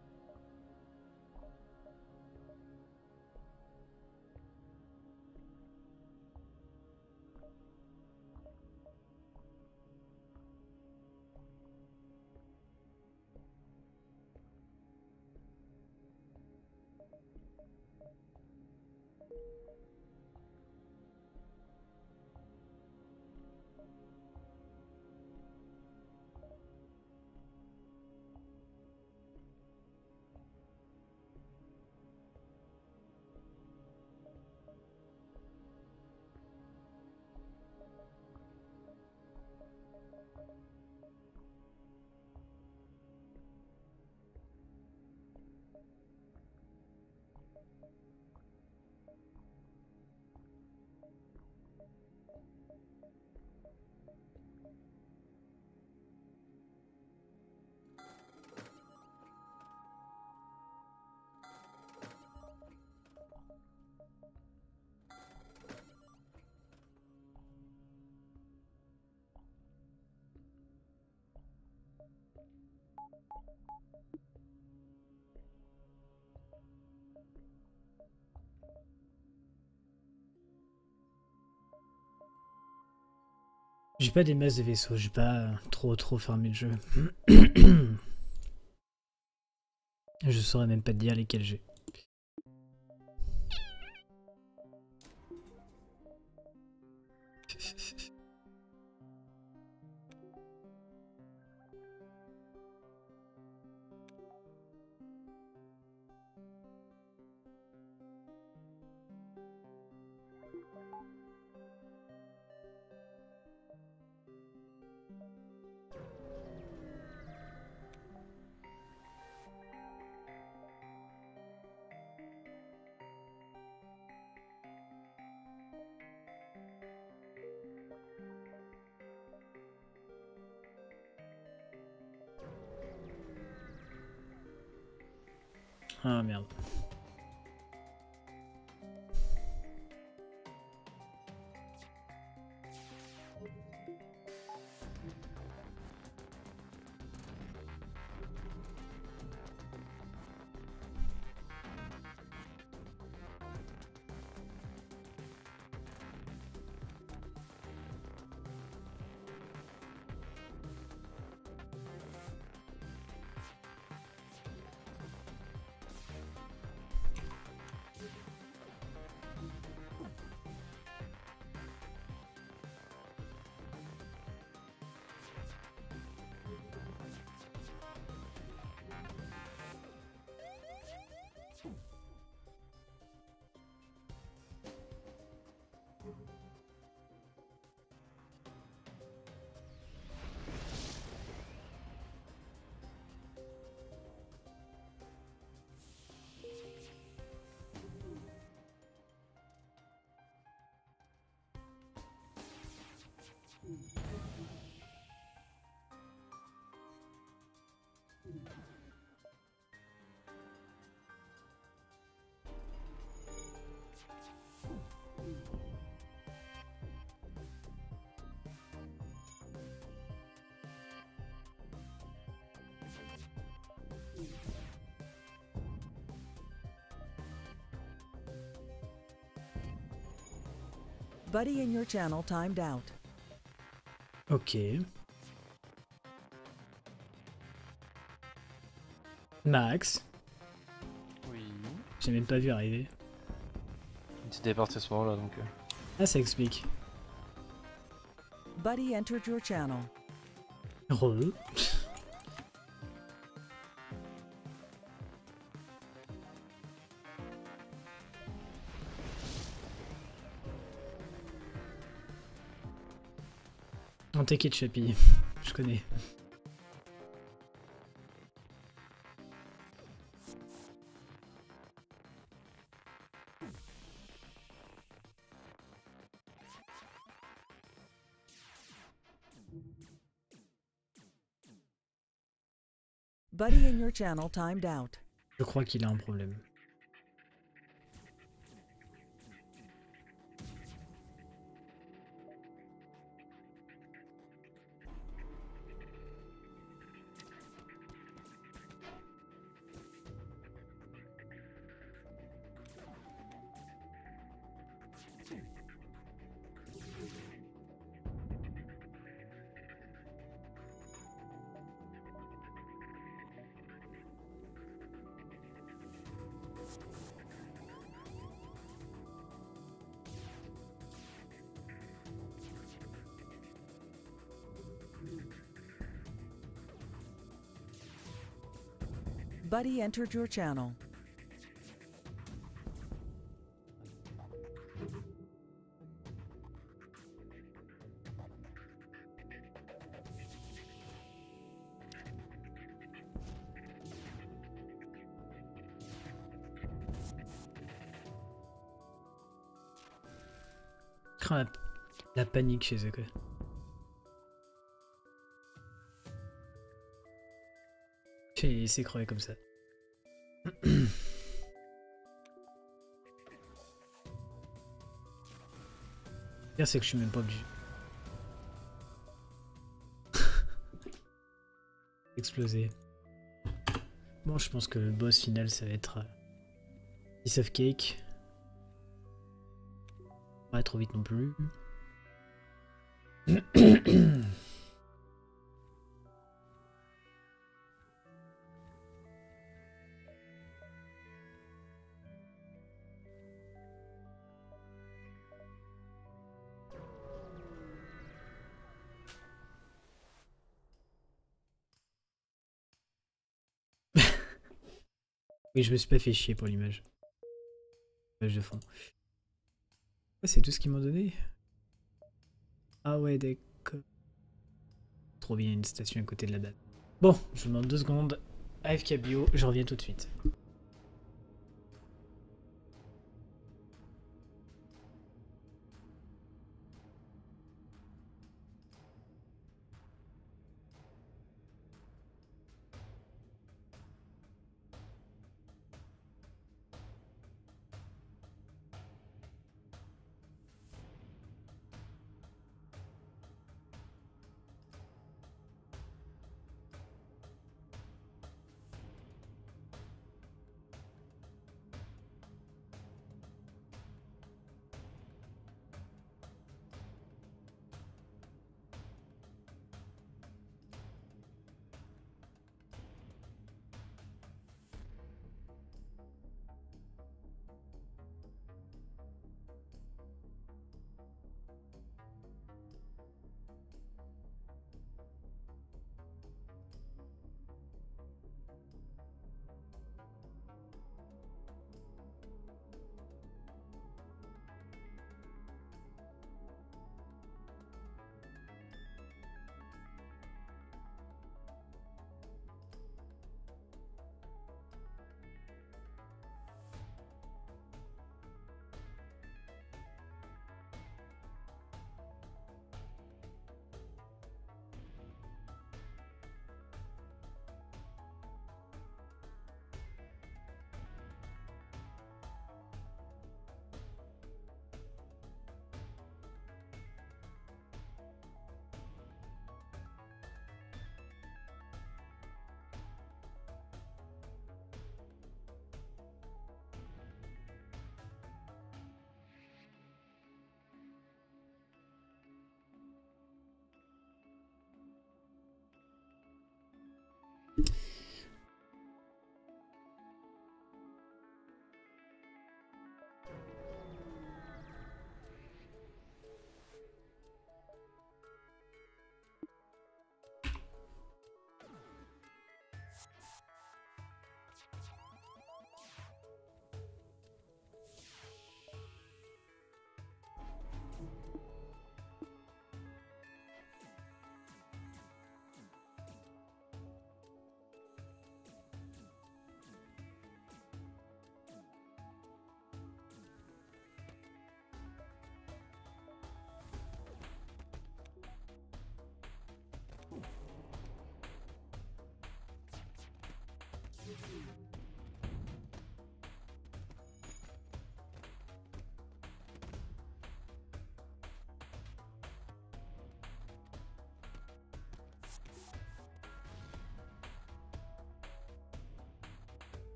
J'ai pas des masses de vaisseaux, j'ai pas trop trop farmé le jeu. Je saurais même pas te dire lesquels j'ai. Ah merde. Buddy in your channel timed out. Ok. Max. Oui. J'ai même pas vu arriver. C'était parti à ce moment-là donc. euh. Ah, ça explique. Buddy entered your channel. Re. On t'inquiète, Chapi. Je connais. Buddy in your channel timed out. Je crois qu'il a un problème. Buddy entered your channel. La, la panique chez eux quoi. J'ai laissé crever comme ça. Le pire c'est que je suis même pas obligé. Exploser. Bon, je pense que le boss final ça va être euh, Piece of Cake. Pas trop vite non plus. Oui, je me suis pas fait chier pour l'image. Image de fond. C'est tout ce qu'ils m'ont donné. Ah ouais, d'accord. Trop bien, une station à côté de la base. Bon, je vous demande deux secondes. A F K bio, je reviens tout de suite.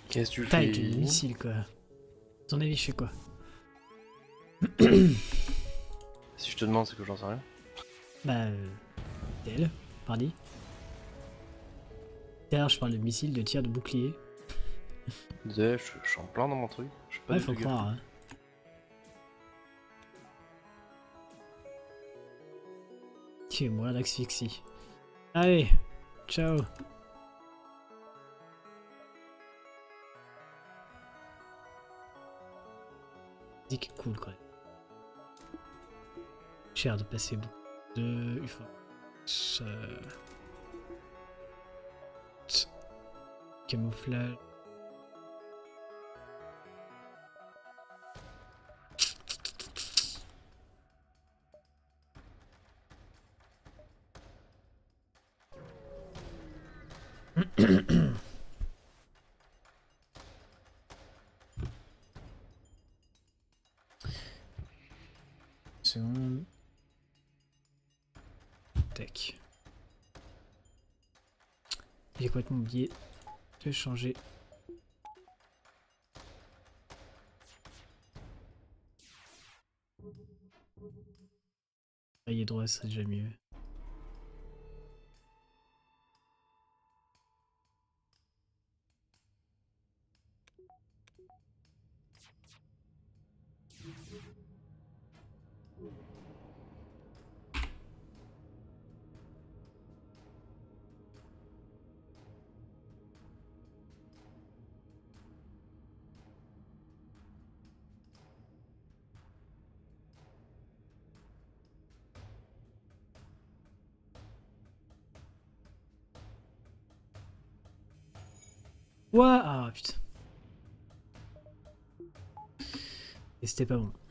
Qu'est-ce que tu Taille fais? du missile quoi. À ton avis, je fais quoi? Si je te demande, c'est que j'en sais rien. Bah. Euh, tel, pardi. Derrière, je parle de missile, de tir, de bouclier. Désolé, je, je suis en plein dans mon truc. Je suis pas Ouais, du faut tout croire. gaffe. Hein. Tu es moi d'asphyxie. Allez, ciao. Musique cool quand même. Cher de passer beaucoup de... Il faut... Euh... Camouflage. Seconde. Tac. J'ai complètement oublié de changer. Rayé droit, c'est déjà mieux. Ouah, ah putain. Et c'était pas bon.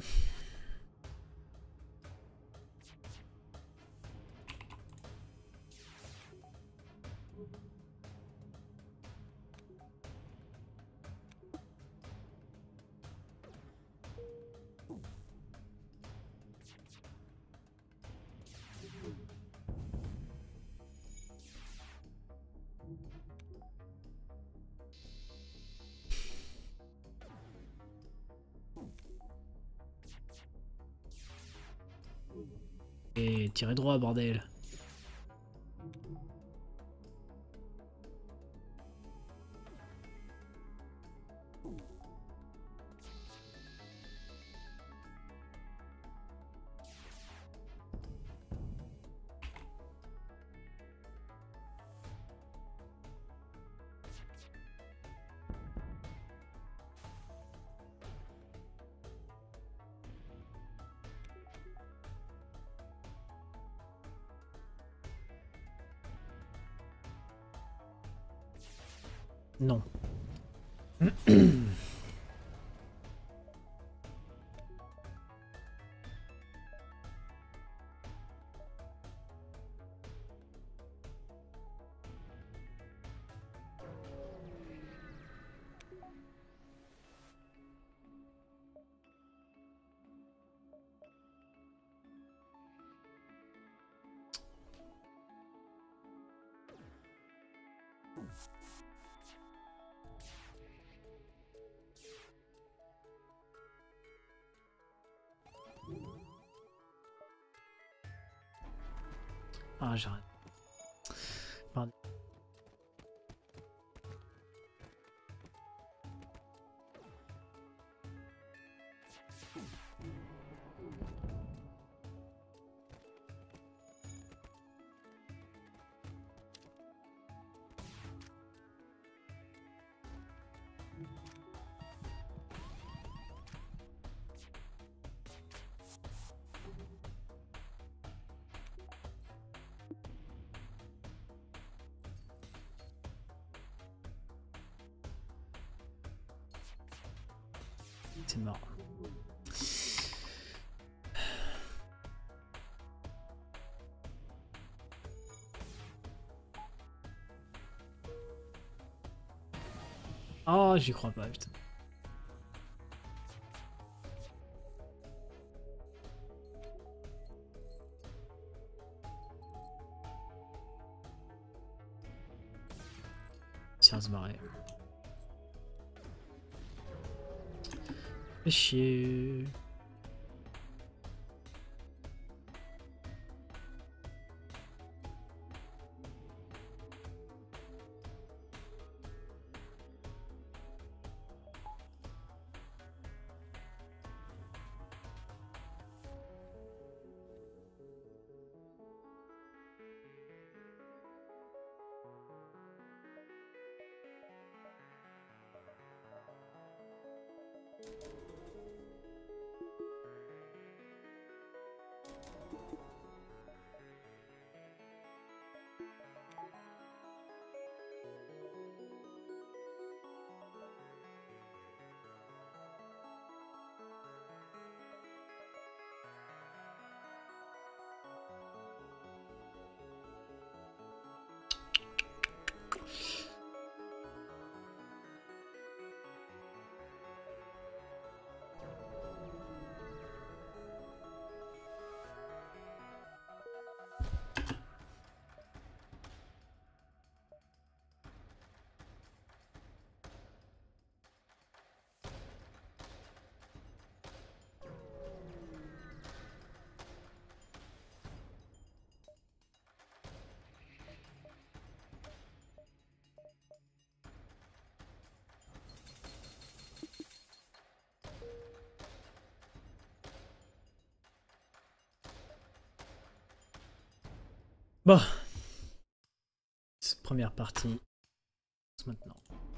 Et tirez droit, bordel. Non. Ah, j'arrête. Pardon. C'est mort. Oh, j'y crois pas, putain. Si on se barrer. Fais chier. Bon. Cette première partie. Maintenant.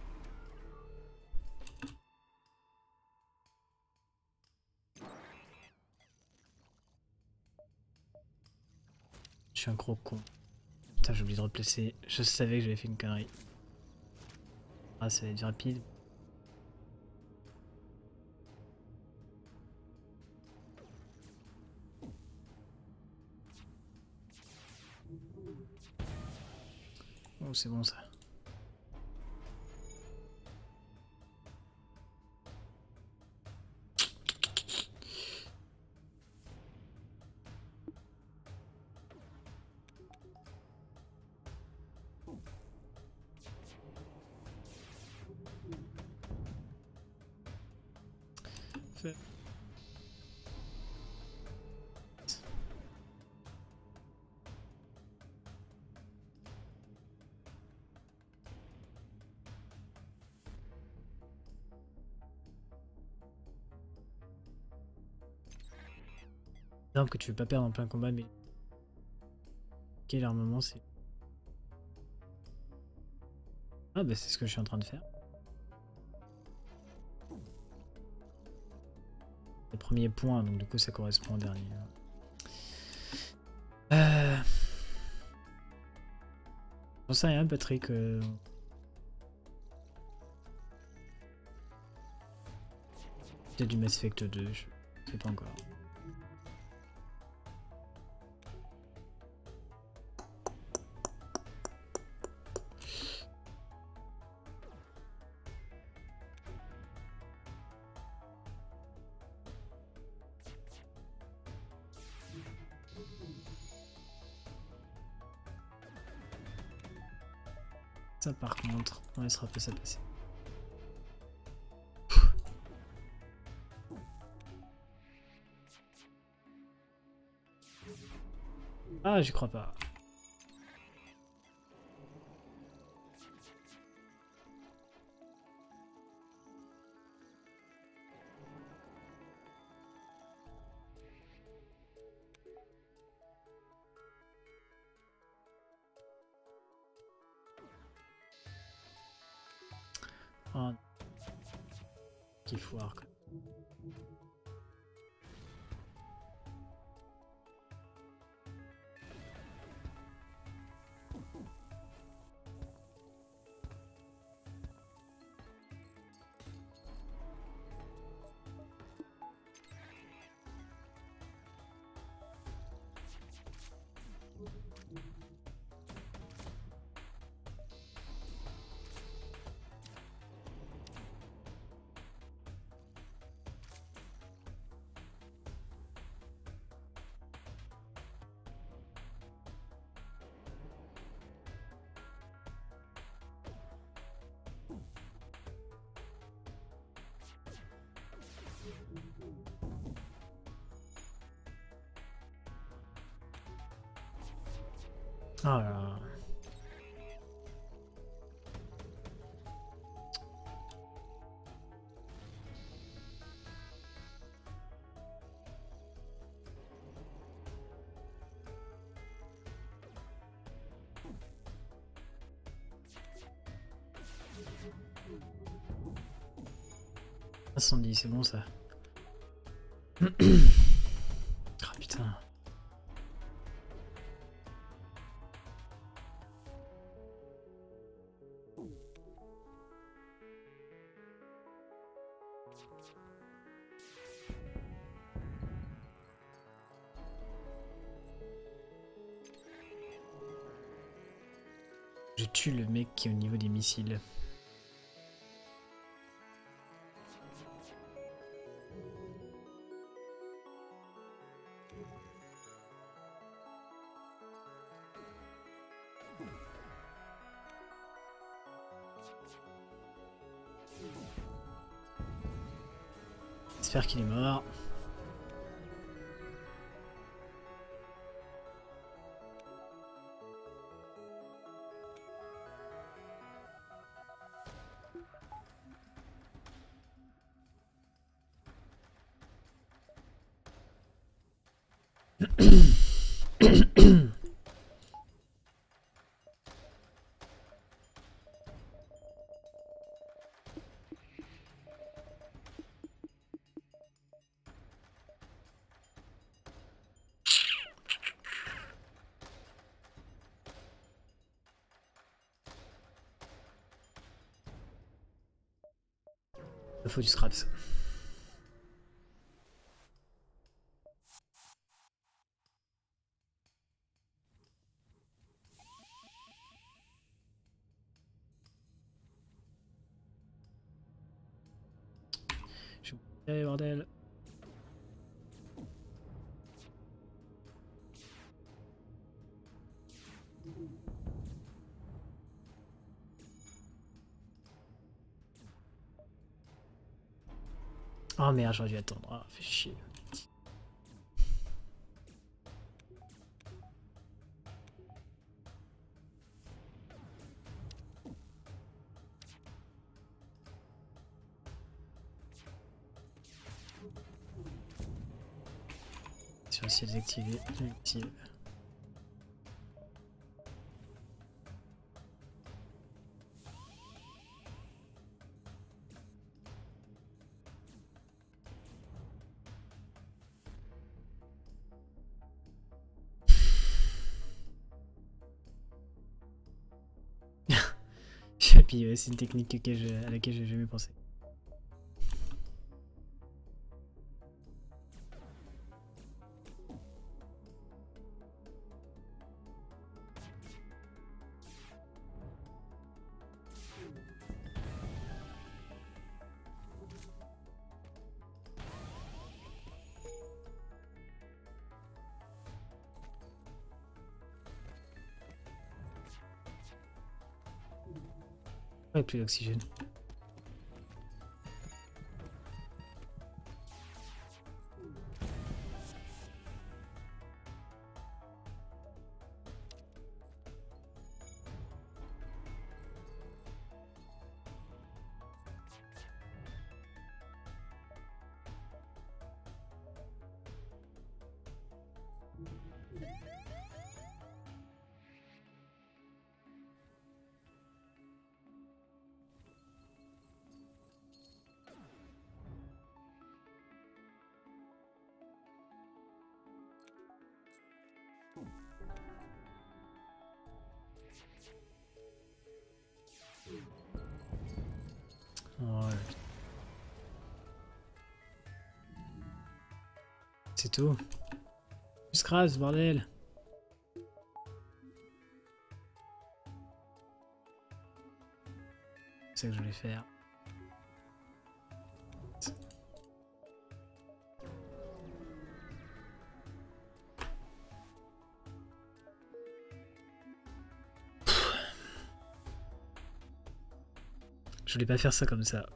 Je suis un gros con. Putain, j'ai oublié de replacer. Je savais que j'avais fait une connerie. Ah, ça va être rapide. Oh, c'est bon ça. Fait. Non, que tu veux pas perdre en plein combat, mais quel armement c'est. Ah bah c'est ce que je suis en train de faire. Le premier point, donc du coup ça correspond au dernier. Euh... J'en sais rien, Patrick. Euh... Peut-être du Mass Effect deux, je sais pas encore. Ça par contre, on laissera pas ça passer. Ah, j'y crois pas. Oh. Qui foire quoi. Oh là là. Incendie, c'est bon ça. Ah putain. Je tue le mec qui est au niveau des missiles. J'espère qu'il est mort. Il faut du scraps. Je vais bordel. Oh merde, j'aurais dû attendre. Ah, fait chier. J'ai réussi à désactiver. Désactive. Et puis ouais, c'est une technique auquel je- à laquelle j'ai jamais pensé. Ouais, plus d'oxygène. Ouais. C'est tout. Scraps, bordel. C'est ça que je voulais faire. Je voulais pas faire ça comme ça.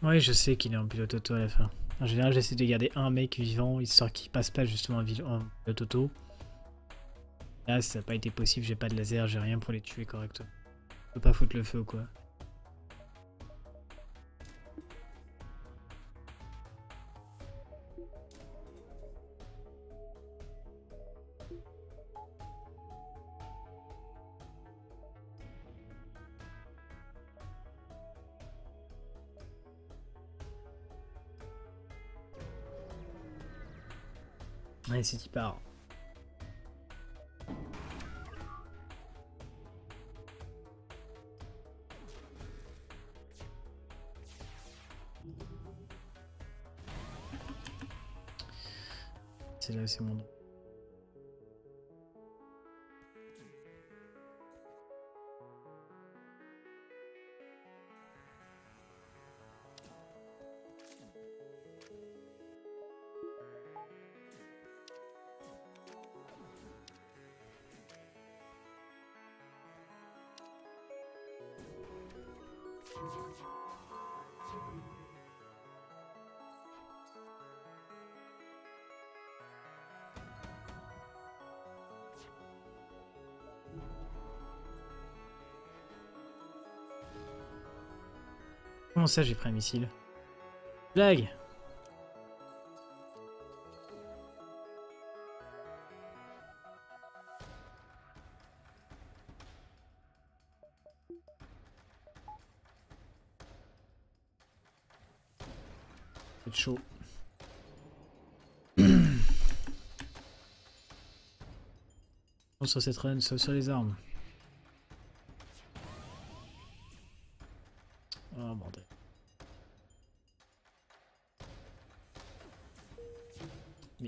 Ouais, je sais qu'il est en pilote auto à la fin. En général, j'essaie de garder un mec vivant, histoire qu'il passe pas justement en, en pilote auto. Là, ça n'a pas été possible, j'ai pas de laser, j'ai rien pour les tuer correctement. Je peux pas foutre le feu ou quoi. Allez, c'est qui part. C'est là, c'est mon nom. Comment ça, j'ai pris un missile? Blague! C'est chaud. Sur cette run, sauf sur les armes. Oh bordel. Mais...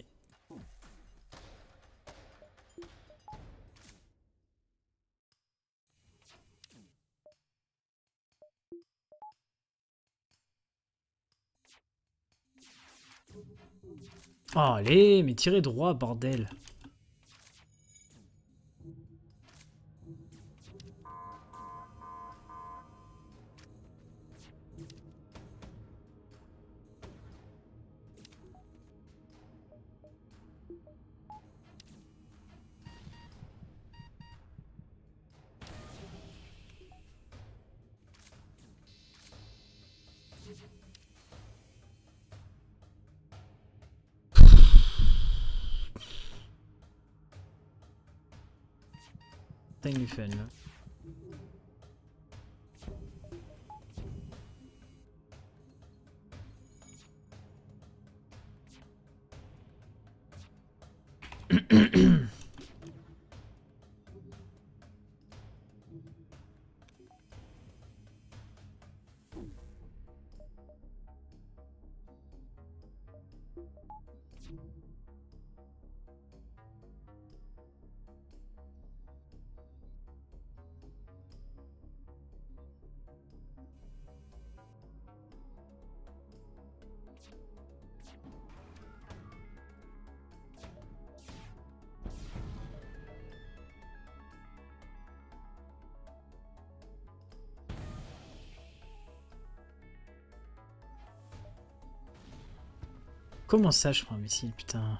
Oh allez, mais tirez droit, bordel. Du fun là. Comment ça je prends un missile, putain?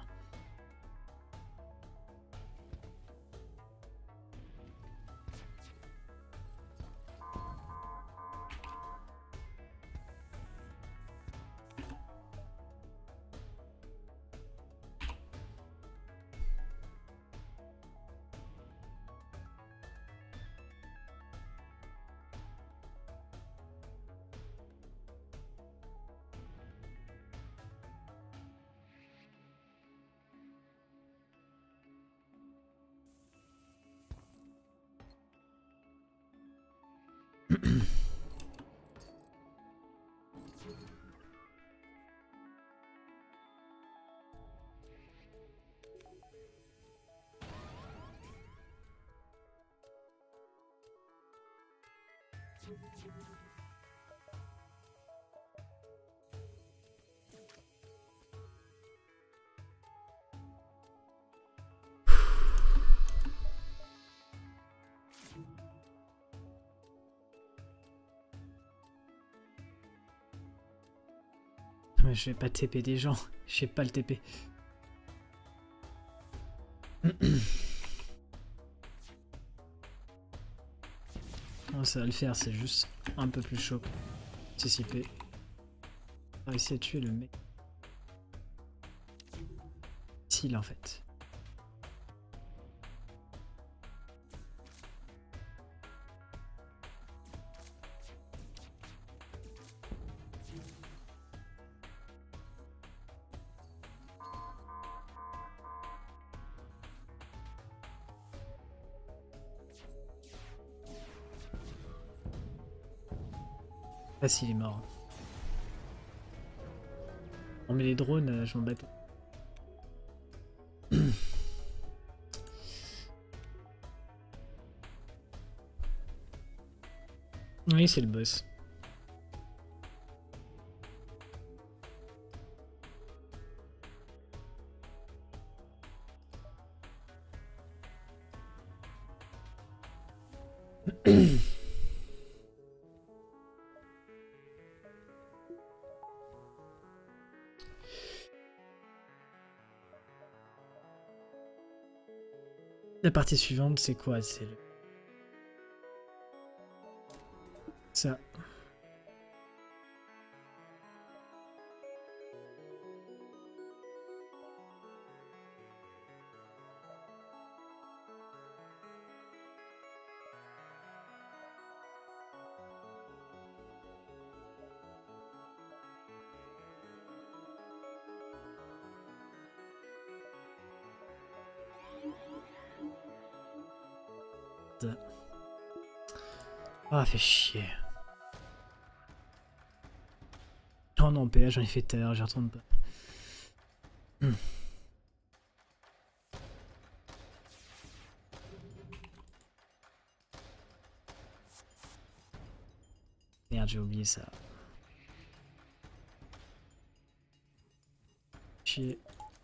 Mais je vais pas T P des gens. Je sais pas le T P. Oh, ça va le faire, c'est juste un peu plus chaud. Anticiper. On va essayer de tuer le mec. S'il en fait. Ah s'il est mort. On met les drones, euh, je m'en bats. Oui, c'est le boss. La partie suivante, c'est quoi? C'est le... ça. Ah, fait chier. Oh non, P A, j'en ai fait tout à l'heure, j'y retourne pas. Hmm. Merde, j'ai oublié ça. Chier.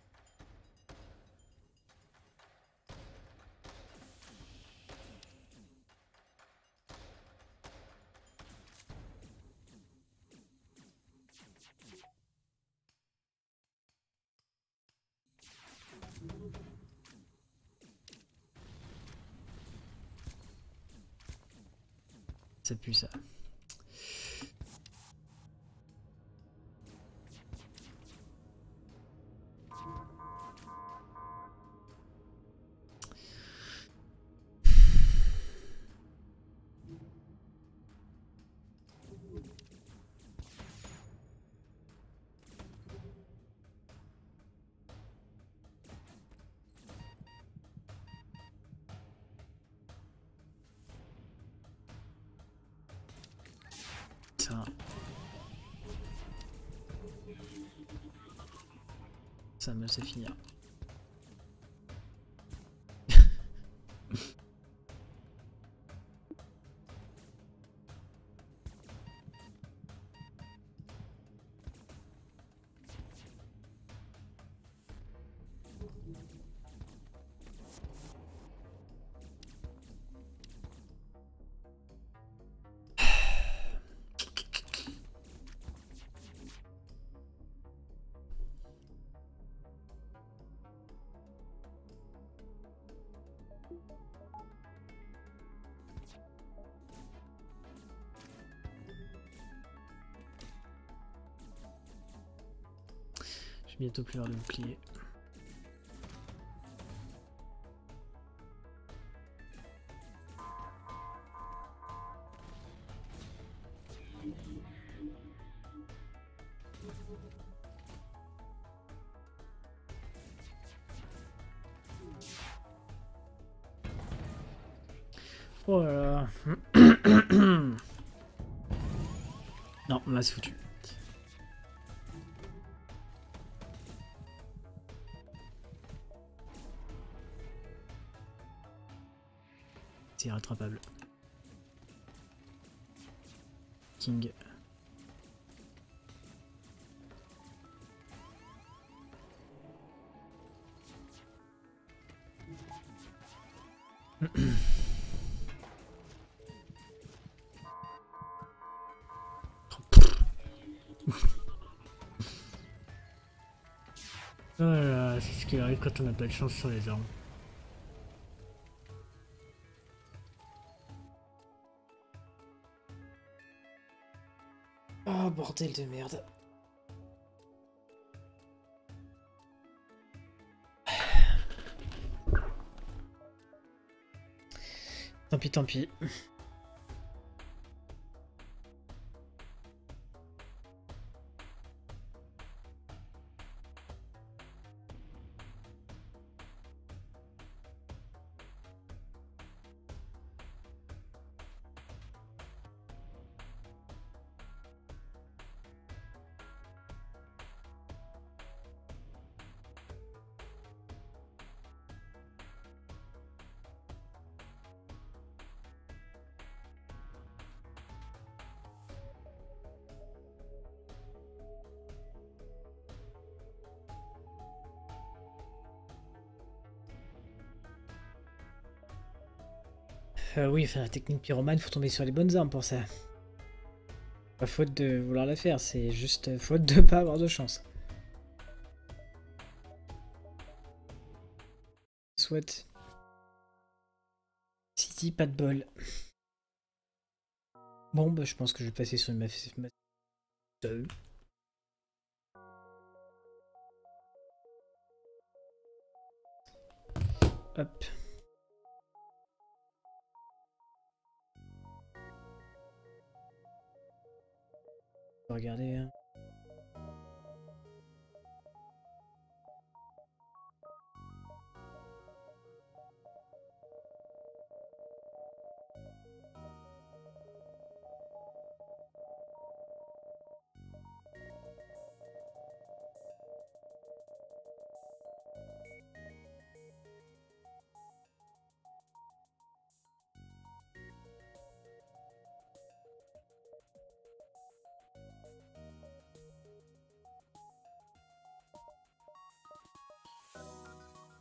Ça pue ça. Ça. Ça me sait finir. Je vais bientôt plus avoir de bouclier. Oh là là. Non, là c'est foutu. C'est irrattrapable. King. Voilà, c'est ce qui arrive quand on n'a pas de chance sur les armes. Oh bordel de merde. Tant pis, tant pis. Euh, oui, enfin, la technique pyromane, faut tomber sur les bonnes armes pour ça. Pas faute de vouloir la faire, c'est juste faute de pas avoir de chance. Soit. City, pas de bol. Bon, bah, je pense que je vais passer sur une masse. Deux. Hop. Regardez. Hein.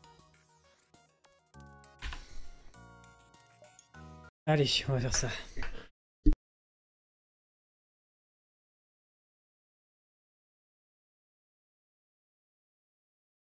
Allez, on va faire ça.